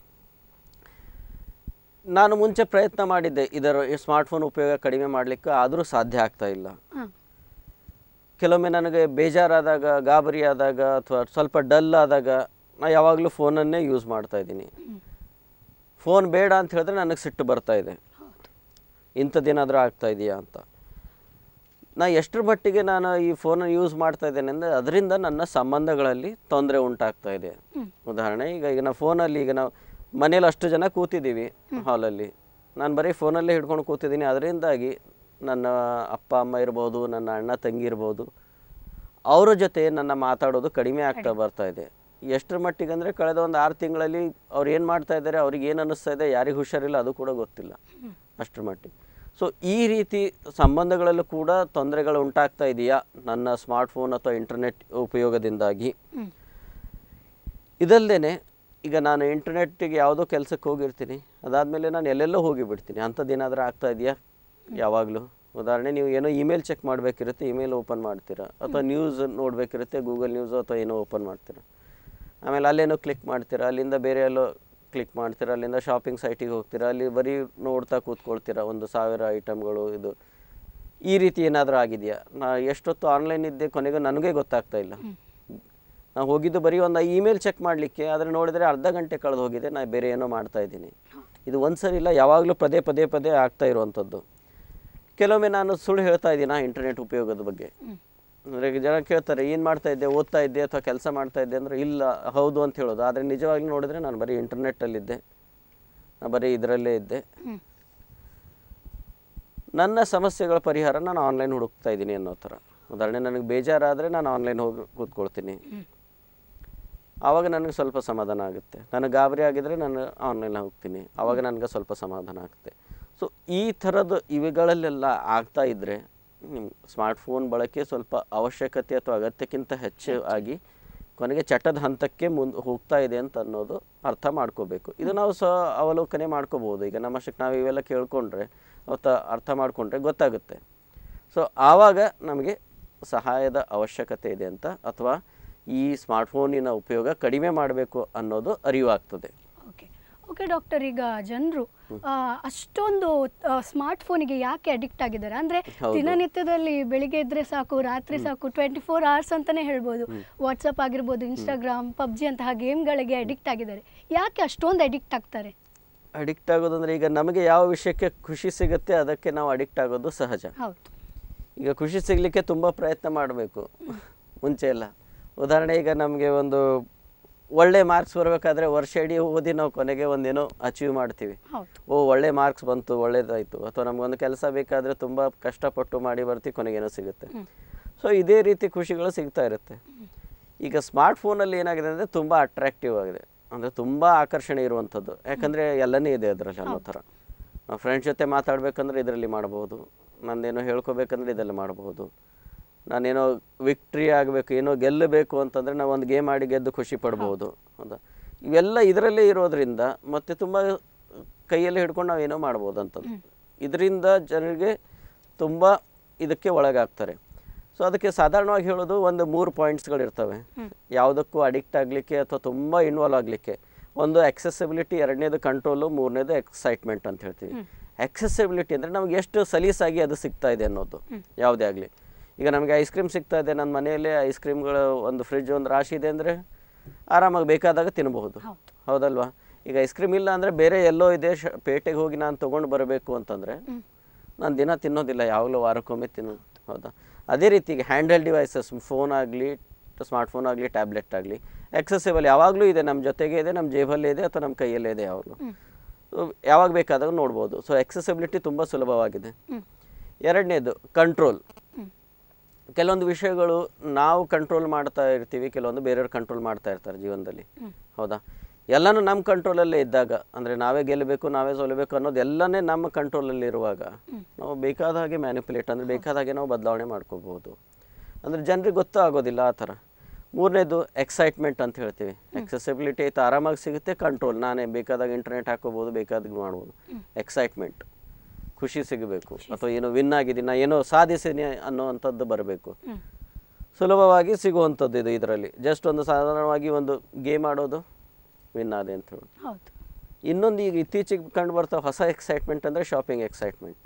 ನಾನು ಮುಂಚೆ ಪ್ರಯತ್ನ ಮಾಡಿದ್ದೆ ಇದರ ಸ್ಮಾರ್ಟ್ಫೋನ್ ಉಪಯೋಗ ಕಡಿಮೆ ಮಾಡಲಿಕ್ಕೆ, ಆದರೂ ಸಾಧ್ಯ ಆಗ್ತಾ ಇಲ್ಲ. ಕೆಲವೊಮ್ಮೆ ನನಗೆ ಬೇಜಾರಾದಾಗ, ಗಾಬರಿ ಆದಾಗ, ಅಥವಾ ಸ್ವಲ್ಪ ಡಲ್ ಆದಾಗ ನಾನು ಯಾವಾಗಲೂ ಫೋನನ್ನೇ ಯೂಸ್ ಮಾಡ್ತಾ ಇದ್ದೀನಿ. ಫೋನ್ ಬೇಡ ಅಂತ ಹೇಳಿದ್ರೆ ನನಗೆ ಸಿಟ್ಟು ಬರ್ತಾ ಇದೆ, ಇಂಥದ್ದೇನಾದರೂ ಆಗ್ತಾ ಇದೆಯಾ ಅಂತ. ನಾ ಎಷ್ಟರ ಮಟ್ಟಿಗೆ ನಾನು ಈ ಫೋನನ್ನು ಯೂಸ್ ಮಾಡ್ತಾ ಇದ್ದೇನೆ ಅಂದರೆ ಅದರಿಂದ ನನ್ನ ಸಂಬಂಧಗಳಲ್ಲಿ ತೊಂದರೆ ಉಂಟಾಗ್ತಾ ಇದೆ. ಉದಾಹರಣೆ, ಈಗ ಈಗ ನಾವು ಫೋನಲ್ಲಿ, ಈಗ ನಾವು ಮನೇಲಿ ಅಷ್ಟು ಜನ ಕೂತಿದ್ದೀವಿ ಹಾಲಲ್ಲಿ, ನಾನು ಬರೀ ಫೋನಲ್ಲೇ ಹಿಡ್ಕೊಂಡು ಕೂತಿದ್ದೀನಿ. ಅದರಿಂದಾಗಿ ನನ್ನ ಅಪ್ಪ ಅಮ್ಮ ಇರ್ಬೋದು, ನನ್ನ ಅಣ್ಣ ತಂಗಿ ಇರ್ಬೋದು, ಅವರ ಜೊತೆ ನನ್ನ ಮಾತಾಡೋದು ಕಡಿಮೆ ಆಗ್ತಾ ಬರ್ತಾ ಇದೆ. ಎಷ್ಟರ ಮಟ್ಟಿಗೆ ಅಂದರೆ ಕಳೆದ ಒಂದು ಆರು ತಿಂಗಳಲ್ಲಿ ಅವ್ರು ಏನು ಮಾಡ್ತಾ ಇದ್ದಾರೆ, ಅವ್ರಿಗೆ ಏನು ಅನ್ನಿಸ್ತಾ ಇದೆ, ಯಾರಿಗೆ ಹುಷಾರಿಲ್ಲ ಅದು ಕೂಡ ಗೊತ್ತಿಲ್ಲ, ಅಷ್ಟರ ಮಟ್ಟಿಗೆ. ಸೊ ಈ ರೀತಿ ಸಂಬಂಧಗಳಲ್ಲೂ ಕೂಡ ತೊಂದರೆಗಳು ಉಂಟಾಗ್ತಾ ಇದೆಯಾ ನನ್ನ ಸ್ಮಾರ್ಟ್ಫೋನ್ ಅಥವಾ ಇಂಟರ್ನೆಟ್ ಉಪಯೋಗದಿಂದಾಗಿ? ಇದಲ್ಲದೆ ಈಗ ನಾನು ಇಂಟರ್ನೆಟ್ಟಿಗೆ ಯಾವುದೋ ಕೆಲಸಕ್ಕೆ ಹೋಗಿರ್ತೀನಿ, ಅದಾದಮೇಲೆ ನಾನು ಎಲ್ಲೆಲ್ಲೋ ಹೋಗಿಬಿಡ್ತೀನಿ. ಅಂಥದ್ದು ಏನಾದರೂ ಆಗ್ತಾ ಇದೆಯಾ ಯಾವಾಗಲೂ? ಉದಾಹರಣೆ, ನೀವು ಏನೋ ಇಮೇಲ್ ಚೆಕ್ ಮಾಡಬೇಕಿರುತ್ತೆ, ಇಮೇಲ್ ಓಪನ್ ಮಾಡ್ತೀರಾ, ಅಥವಾ ನ್ಯೂಸ್ ನೋಡಬೇಕಿರುತ್ತೆ, ಗೂಗಲ್ ನ್ಯೂಸು ಅಥವಾ ಏನೋ ಓಪನ್ ಮಾಡ್ತೀರಾ. ಆಮೇಲೆ ಅಲ್ಲೇನೋ ಕ್ಲಿಕ್ ಮಾಡ್ತೀರಾ, ಅಲ್ಲಿಂದ ಬೇರೆ ಎಲ್ಲೋ ಕ್ಲಿಕ್ ಮಾಡ್ತೀರಾ, ಅಲ್ಲಿಂದ ಶಾಪಿಂಗ್ ಸೈಟಿಗೆ ಹೋಗ್ತೀರಾ, ಅಲ್ಲಿ ಬರೀ ನೋಡ್ತಾ ಕೂತ್ಕೊಳ್ತೀರಾ ಒಂದು ಸಾವಿರ ಐಟಮ್ಗಳು. ಇದು ಈ ರೀತಿ ಏನಾದರೂ ಆಗಿದೆಯಾ? ನಾ ಎಷ್ಟೊತ್ತು ಆನ್ಲೈನ್ ಇದ್ದೆ, ಕೊನೆಗೂ ನನಗೇ ಗೊತ್ತಾಗ್ತಾ ಇಲ್ಲ. ನಾವು ಹೋಗಿದ್ದು ಬರೀ ಒಂದು ಇಮೇಲ್ ಚೆಕ್ ಮಾಡಲಿಕ್ಕೆ, ಆದರೆ ನೋಡಿದರೆ ಅರ್ಧ ಗಂಟೆ ಕಳೆದು ಹೋಗಿದೆ, ನಾನು ಬೇರೆ ಏನೋ ಮಾಡ್ತಾ ಇದ್ದೀನಿ. ಇದು ಒಂದು ಸರಿ ಇಲ್ಲ, ಯಾವಾಗಲೂ ಪದೇ ಪದೇ ಪದೇ ಆಗ್ತಾ ಇರುವಂಥದ್ದು. ಕೆಲವೊಮ್ಮೆ ನಾನು ಸುಳ್ಳು ಹೇಳ್ತಾ ಇದ್ದೀನ ಇಂಟರ್ನೆಟ್ ಉಪಯೋಗದ ಬಗ್ಗೆ. ಅಂದರೆ ಜನ ಕೇಳ್ತಾರೆ, ಏನು ಮಾಡ್ತಾ ಇದ್ದೆ, ಓದ್ತಾ ಇದ್ದೆ ಅಥವಾ ಕೆಲಸ ಮಾಡ್ತಾ ಇದ್ದೆ ಅಂದರೆ ಇಲ್ಲ, ಹೌದು ಅಂತ ಹೇಳೋದು. ಆದರೆ ನಿಜವಾಗ್ಲೂ ನೋಡಿದ್ರೆ ನಾನು ಬರೀ ಇಂಟರ್ನೆಟ್ಟಲ್ಲಿದ್ದೆ, ನಾನು ಬರೀ ಇದರಲ್ಲೇ ಇದ್ದೆ. ನನ್ನ ಸಮಸ್ಯೆಗಳ ಪರಿಹಾರ ನಾನು ಆನ್ಲೈನ್ ಹುಡುಕ್ತಾ ಇದ್ದೀನಿ ಅನ್ನೋ ಥರ. ಉದಾಹರಣೆ, ನನಗೆ ಬೇಜಾರಾದರೆ ನಾನು ಆನ್ಲೈನ್ ಹೋಗಿ ಕೂತ್ಕೊಳ್ತೀನಿ, ಆವಾಗ ನನಗೆ ಸ್ವಲ್ಪ ಸಮಾಧಾನ ಆಗುತ್ತೆ. ನನಗೆ ಗಾಬರಿ ಆಗಿದರೆ ನಾನು ಆನ್ಲೈನ್ ಹೋಗ್ತೀನಿ, ಆವಾಗ ನನಗೆ ಸ್ವಲ್ಪ ಸಮಾಧಾನ ಆಗುತ್ತೆ. ಸೊ ಈ ಥರದ್ದು ಇವುಗಳಲ್ಲೆಲ್ಲ ಆಗ್ತಾ ಇದ್ದರೆ ನಿಮ್ಮ ಸ್ಮಾರ್ಟ್ಫೋನ್ ಬಳಕೆ ಸ್ವಲ್ಪ ಅವಶ್ಯಕತೆ ಅಥವಾ ಅಗತ್ಯಕ್ಕಿಂತ ಹೆಚ್ಚು ಆಗಿ ಕೊನೆಗೆ ಚಟದ ಹಂತಕ್ಕೆ ಮುಂದೆ ಹೋಗ್ತಾ ಇದೆ ಅಂತ ಅನ್ನೋದು ಅರ್ಥ ಮಾಡ್ಕೋಬೇಕು. ಇದು ನಾವು ಸಹ ಅವಲೋಕನೆ ಮಾಡ್ಕೋಬೋದು. ಈಗ ನಮ್ಮಷ್ಟಕ್ಕೆ ನಾವು ಇವೆಲ್ಲ ಕೇಳ್ಕೊಂಡ್ರೆ ಅವತ್ತು ಅರ್ಥ ಮಾಡಿಕೊಂಡ್ರೆ ಗೊತ್ತಾಗುತ್ತೆ. ಸೊ ಆವಾಗ ನಮಗೆ ಸಹಾಯದ ಅವಶ್ಯಕತೆ ಇದೆ ಅಂತ ಅಥವಾ ಈ ಸ್ಮಾರ್ಟ್ಫೋನಿನ ಉಪಯೋಗ ಕಡಿಮೆ ಮಾಡಬೇಕು ಅನ್ನೋದು ಅರಿವಾಗ್ತದೆ. ಓಕೆ ಓಕೆ ಡಾಕ್ಟರ್, ಈಗ ಜನರು ಅಷ್ಟೊಂದು ಸ್ಮಾರ್ಟ್ಫೋನಿಗೆ ಯಾಕೆ ಅಡಿಕ್ಟ್ ಆಗಿದ್ದಾರೆ ಅಂದರೆ ದಿನನಿತ್ಯದಲ್ಲಿ ಬೆಳಿಗ್ಗೆ ಇದ್ರೆ ಸಾಕು, ರಾತ್ರಿ ಸಾಕು, ಟ್ವೆಂಟಿ ಫೋರ್ ಅವರ್ಸ್ ಅಂತಲೇ ಹೇಳ್ಬೋದು. ವಾಟ್ಸಪ್ ಆಗಿರ್ಬೋದು, ಇನ್ಸ್ಟಾಗ್ರಾಮ್, ಪಬ್ಜಿ ಅಂತಹ ಗೇಮ್ಗಳಿಗೆ ಅಡಿಕ್ಟ್ ಆಗಿದ್ದಾರೆ. ಯಾಕೆ ಅಷ್ಟೊಂದು ಅಡಿಕ್ಟ್ ಆಗ್ತಾರೆ? ಅಡಿಕ್ಟ್ ಆಗೋದಂದ್ರೆ ಈಗ ನಮಗೆ ಯಾವ ವಿಷಯಕ್ಕೆ ಖುಷಿ ಸಿಗುತ್ತೆ ಅದಕ್ಕೆ ನಾವು ಅಡಿಕ್ಟ್ ಆಗೋದು ಸಹಜ. ಹೌದು. ಈಗ ಖುಷಿ ಸಿಗಲಿಕ್ಕೆ ತುಂಬ ಪ್ರಯತ್ನ ಮಾಡಬೇಕು ಮುಂಚೆ ಎಲ್ಲ. ಉದಾಹರಣೆ ಈಗ ನಮಗೆ ಒಂದು ಒಳ್ಳೆ ಮಾರ್ಕ್ಸ್ ಬರಬೇಕಾದ್ರೆ ವರ್ಷ ಇಡೀ ಓದಿ ನಾವು ಕೊನೆಗೆ ಒಂದೇನೋ ಅಚೀವ್ ಮಾಡ್ತೀವಿ. ಓ ಒಳ್ಳೆ ಮಾರ್ಕ್ಸ್ ಬಂತು, ಒಳ್ಳೇದಾಯಿತು. ಅಥವಾ ನಮಗೊಂದು ಕೆಲಸ ಬೇಕಾದರೆ ತುಂಬ ಕಷ್ಟಪಟ್ಟು ಮಾಡಿ ಬರ್ತೀವಿ, ಕೊನೆಗೇನೋ ಸಿಗುತ್ತೆ. ಸೊ ಇದೇ ರೀತಿ ಖುಷಿಗಳು ಸಿಗ್ತಾ ಇರುತ್ತೆ. ಈಗ ಸ್ಮಾರ್ಟ್ಫೋನಲ್ಲಿ ಏನಾಗಿದೆ ಅಂದರೆ ತುಂಬ ಅಟ್ರಾಕ್ಟಿವ್ ಆಗಿದೆ, ಅಂದರೆ ತುಂಬ ಆಕರ್ಷಣೆ ಇರುವಂಥದ್ದು. ಯಾಕಂದರೆ ಎಲ್ಲನೇ ಇದೆ ಅದರಲ್ಲಿ ಅನ್ನೋ ಥರ. ನಾವು ಫ್ರೆಂಡ್ಸ್ ಜೊತೆ ಮಾತಾಡಬೇಕಂದ್ರೆ ಇದರಲ್ಲಿ ಮಾಡ್ಬೋದು, ನಂದೇನೋ ಹೇಳ್ಕೊಬೇಕಂದ್ರೆ ಇದರಲ್ಲಿ ಮಾಡ್ಬೋದು, ನಾನೇನೋ ವಿಕ್ಟ್ರಿ ಆಗಬೇಕು, ಏನೋ ಗೆಲ್ಲಬೇಕು ಅಂತಂದರೆ ನಾವು ಒಂದು ಗೇಮ್ ಆಡಿ ಗೆದ್ದು ಖುಷಿ ಪಡ್ಬೋದು. ಹೌದಾ? ಇವೆಲ್ಲ ಇದರಲ್ಲೇ ಇರೋದ್ರಿಂದ ಮತ್ತು ತುಂಬ ಕೈಯಲ್ಲಿ ಹಿಡ್ಕೊಂಡು ನಾವು ಏನೋ ಮಾಡ್ಬೋದು ಅಂಥದ್ದು. ಇದರಿಂದ ಜನರಿಗೆ ತುಂಬ ಇದಕ್ಕೆ ಒಳಗಾಗ್ತಾರೆ. ಸೊ ಅದಕ್ಕೆ ಸಾಧಾರಣವಾಗಿ ಹೇಳೋದು ಒಂದು ಮೂರು ಪಾಯಿಂಟ್ಸ್ಗಳಿರ್ತವೆ ಯಾವುದಕ್ಕೂ ಅಡಿಕ್ಟ್ ಆಗಲಿಕ್ಕೆ ಅಥವಾ ತುಂಬ ಇನ್ವಾಲ್ವ್ ಆಗಲಿಕ್ಕೆ. ಒಂದು ಎಕ್ಸೆಸಿಬಿಲಿಟಿ, ಎರಡನೇದು ಕಂಟ್ರೋಲು, ಮೂರನೇದು ಎಕ್ಸೈಟ್ಮೆಂಟ್ ಅಂತ ಹೇಳ್ತೀವಿ. ಎಕ್ಸೆಸಿಬಿಲಿಟಿ ಅಂದರೆ ನಮಗೆ ಎಷ್ಟು ಸಲೀಸಾಗಿ ಅದು ಸಿಗ್ತಾ ಇದೆ ಅನ್ನೋದು. ಯಾವುದೇ ಆಗಲಿ, ಈಗ ನಮಗೆ ಐಸ್ ಕ್ರೀಮ್ ಸಿಗ್ತಾ ಇದೆ, ನನ್ನ ಮನೆಯಲ್ಲೇ ಐಸ್ ಕ್ರೀಮ್ಗಳು ಒಂದು ಫ್ರಿಡ್ಜ್ ಒಂದು ರಾಶಿ ಇದೆ ಅಂದರೆ ಆರಾಮಾಗಿ ಬೇಕಾದಾಗ ತಿನ್ನಬಹುದು. ಹೌದಲ್ವಾ? ಈಗ ಐಸ್ ಕ್ರೀಮ್ ಇಲ್ಲ ಅಂದರೆ ಬೇರೆ ಎಲ್ಲೋ ಇದೆ, ಶ ಪೇಟೆಗೆ ಹೋಗಿ ನಾನು ತೊಗೊಂಡು ಬರಬೇಕು ಅಂತಂದರೆ ನಾನು ದಿನ ತಿನ್ನೋದಿಲ್ಲ, ಯಾವಾಗಲೂ ವಾರಕ್ಕೊಮ್ಮೆ ತಿನ್ನೋದು. ಹೌದಾ? ಅದೇ ರೀತಿ ಈಗ ಹ್ಯಾಂಡ್ಹೆಲ್ಡ್ ಡಿವೈಸಸ್, ಫೋನ್ ಆಗಲಿ, ಸ್ಮಾರ್ಟ್ಫೋನ್ ಆಗಲಿ, ಟ್ಯಾಬ್ಲೆಟ್ ಆಗಲಿ, ಎಕ್ಸೆಸಿಬಲ್ ಯಾವಾಗಲೂ ಇದೆ, ನಮ್ಮ ಜೊತೆಗೆ ಇದೆ, ನಮ್ಮ ಜೇಬಲ್ಲೇ ಇದೆ ಅಥವಾ ನಮ್ಮ ಕೈಯಲ್ಲೇ ಇದೆ ಯಾವಾಗಲೂ. ಯಾವಾಗ ಬೇಕಾದಾಗ ನೋಡ್ಬೋದು. ಸೊ ಎಕ್ಸೆಸಿಬಿಲಿಟಿ ತುಂಬ ಸುಲಭವಾಗಿದೆ. ಎರಡನೇದು ಕಂಟ್ರೋಲ್. ಕೆಲವೊಂದು ವಿಷಯಗಳು ನಾವು ಕಂಟ್ರೋಲ್ ಮಾಡ್ತಾ ಇರ್ತೀವಿ, ಕೆಲವೊಂದು ಬೇರೆಯವ್ರು ಕಂಟ್ರೋಲ್ ಮಾಡ್ತಾ ಇರ್ತಾರೆ ಜೀವನದಲ್ಲಿ. ಹೌದಾ? ಎಲ್ಲನೂ ನಮ್ಮ ಕಂಟ್ರೋಲಲ್ಲೇ ಇದ್ದಾಗ, ಅಂದರೆ ನಾವೇ ಗೆಲ್ಲಬೇಕು, ನಾವೇ ಸೋಲಬೇಕು ಅನ್ನೋದು ಎಲ್ಲನೇ ನಮ್ಮ ಕಂಟ್ರೋಲಲ್ಲಿ ಇರುವಾಗ ನಾವು ಬೇಕಾದ ಹಾಗೆ ಮ್ಯಾನಿಪುಲೇಟ್, ಅಂದರೆ ಬೇಕಾದ ಹಾಗೆ ನಾವು ಬದಲಾವಣೆ ಮಾಡ್ಕೋಬಹುದು. ಅಂದರೆ ಜನರಿಗೆ ಗೊತ್ತೂ ಆಗೋದಿಲ್ಲ ಆ ಥರ. ಮೂರನೇದು ಎಕ್ಸೈಟ್ಮೆಂಟ್ ಅಂತ ಹೇಳ್ತೀವಿ. ಎಕ್ಸೆಸಿಬಿಲಿಟಿ ಐತೆ, ಆರಾಮಾಗಿ ಸಿಗುತ್ತೆ. ಕಂಟ್ರೋಲ್, ನಾನೇ ಬೇಕಾದಾಗ ಇಂಟರ್ನೆಟ್ ಹಾಕೋಬೋದು, ಬೇಕಾದಾಗ ಮಾಡ್ಬೋದು. ಎಕ್ಸೈಟ್ಮೆಂಟ್, ಖುಷಿ ಸಿಗಬೇಕು, ಅಥವಾ ಏನೋ ವಿನ್ ಆಗಿದ್ದೀನಿ, ಏನೋ ಸಾಧಿಸಿನಿ ಅನ್ನೋವಂಥದ್ದು ಬರಬೇಕು. ಸುಲಭವಾಗಿ ಸಿಗುವಂಥದ್ದು ಇದು. ಇದರಲ್ಲಿ ಜಸ್ಟ್ ಒಂದು ಸಾಧಾರಣವಾಗಿ ಒಂದು ಗೇಮ್ ಆಡೋದು, ವಿನ್ ಆದೆ ಅಂತ ಹೇಳಿ. ಇನ್ನೊಂದು ಈಗ ಇತ್ತೀಚೆಗೆ ಕಂಡು ಬರ್ತಾವೆ ಹೊಸ ಎಕ್ಸೈಟ್ಮೆಂಟ್ ಅಂದರೆ ಶಾಪಿಂಗ್ ಎಕ್ಸೈಟ್ಮೆಂಟ್.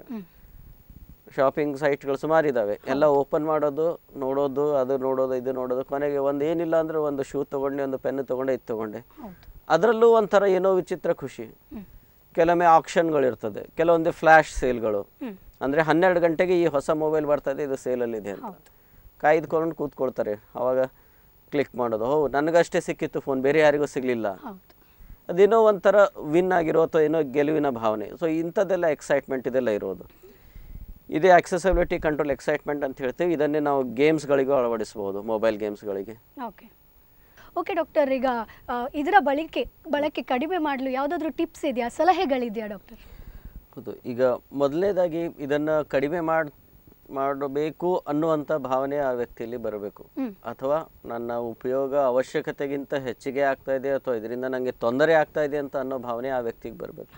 ಶಾಪಿಂಗ್ ಸೈಟ್ಗಳು ಸುಮಾರು ಇದ್ದಾವೆ. ಎಲ್ಲ ಓಪನ್ ಮಾಡೋದು, ನೋಡೋದು, ಅದು ನೋಡೋದು, ಇದು ನೋಡೋದು, ಕೊನೆಗೆ ಒಂದು ಏನಿಲ್ಲ ಅಂದರೆ ಒಂದು ಶೂ ತೊಗೊಂಡೆ, ಒಂದು ಪೆನ್ ತೊಗೊಂಡೆ, ಇದು ತೊಗೊಂಡೆ. ಅದರಲ್ಲೂ ಒಂಥರ ಏನೋ ವಿಚಿತ್ರ ಖುಷಿ. ಕೆಲವೊಮ್ಮೆ ಆಕ್ಷನ್ಗಳಿರ್ತದೆ, ಕೆಲವೊಂದು ಫ್ಲ್ಯಾಶ್ ಸೇಲ್ಗಳು. ಅಂದರೆ ಹನ್ನೆರಡು ಗಂಟೆಗೆ ಈ ಹೊಸ ಮೊಬೈಲ್ ಬರ್ತದೆ, ಇದು ಸೇಲಲ್ಲಿದೆ ಅಂತ ಕಾಯ್ದುಕೊಂಡು ಕೂತ್ಕೊಳ್ತಾರೆ. ಆವಾಗ ಕ್ಲಿಕ್ ಮಾಡೋದು, ಓ ನನಗಷ್ಟೇ ಸಿಕ್ಕಿತ್ತು ಫೋನ್, ಬೇರೆ ಯಾರಿಗೂ ಸಿಗಲಿಲ್ಲ. ಅದೇನೋ ಒಂಥರ ವಿನ್ ಆಗಿರೋ ಅಥವಾ ಏನೋ ಗೆಲುವಿನ ಭಾವನೆ. ಸೊ ಇಂಥದ್ದೆಲ್ಲ ಎಕ್ಸೈಟ್ಮೆಂಟ್ ಇದೆಲ್ಲ ಇರೋದು. ಇದೇ ಆಕ್ಸೆಸಿಬಿಲಿಟಿ, ಕಂಟ್ರೋಲ್, ಎಕ್ಸೈಟ್ಮೆಂಟ್ ಅಂತ ಹೇಳ್ತೀವಿ. ಇದನ್ನೇ ನಾವು ಗೇಮ್ಸ್ಗಳಿಗೂ ಅಳವಡಿಸ್ಬೋದು, ಮೊಬೈಲ್ ಗೇಮ್ಸ್ಗಳಿಗೆ. ಓಕೆ ಓಕೆ ಡಾಕ್ಟರ್, ಈಗ ಇದರ ಬಳಕೆ ಬಳಕೆ ಕಡಿಮೆ ಮಾಡಲು ಯಾವುದಾದ್ರೂ ಟಿಪ್ಸ್ ಇದೆಯಾ, ಸಲಹೆಗಳಿದೆಯಾ ಡಾಕ್ಟರ್? ಹೌದು. ಈಗ ಮೊದಲನೇದಾಗಿ ಇದನ್ನು ಕಡಿಮೆ ಮಾಡಿ ಮಾಡಬೇಕು ಅನ್ನುವಂಥ ಭಾವನೆ ಆ ವ್ಯಕ್ತಿಯಲ್ಲಿ ಬರಬೇಕು. ಅಥವಾ ನನ್ನ ಉಪಯೋಗ ಅವಶ್ಯಕತೆಗಿಂತ ಹೆಚ್ಚಿಗೆ ಆಗ್ತಾ ಇದೆ ಅಥವಾ ಇದರಿಂದ ನನಗೆ ತೊಂದರೆ ಆಗ್ತಾ ಇದೆ ಅಂತ ಅನ್ನೋ ಭಾವನೆ ಆ ವ್ಯಕ್ತಿಗೆ ಬರಬೇಕು.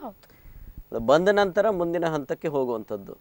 ಬಂದ ನಂತರ ಮುಂದಿನ ಹಂತಕ್ಕೆ ಹೋಗುವಂಥದ್ದು.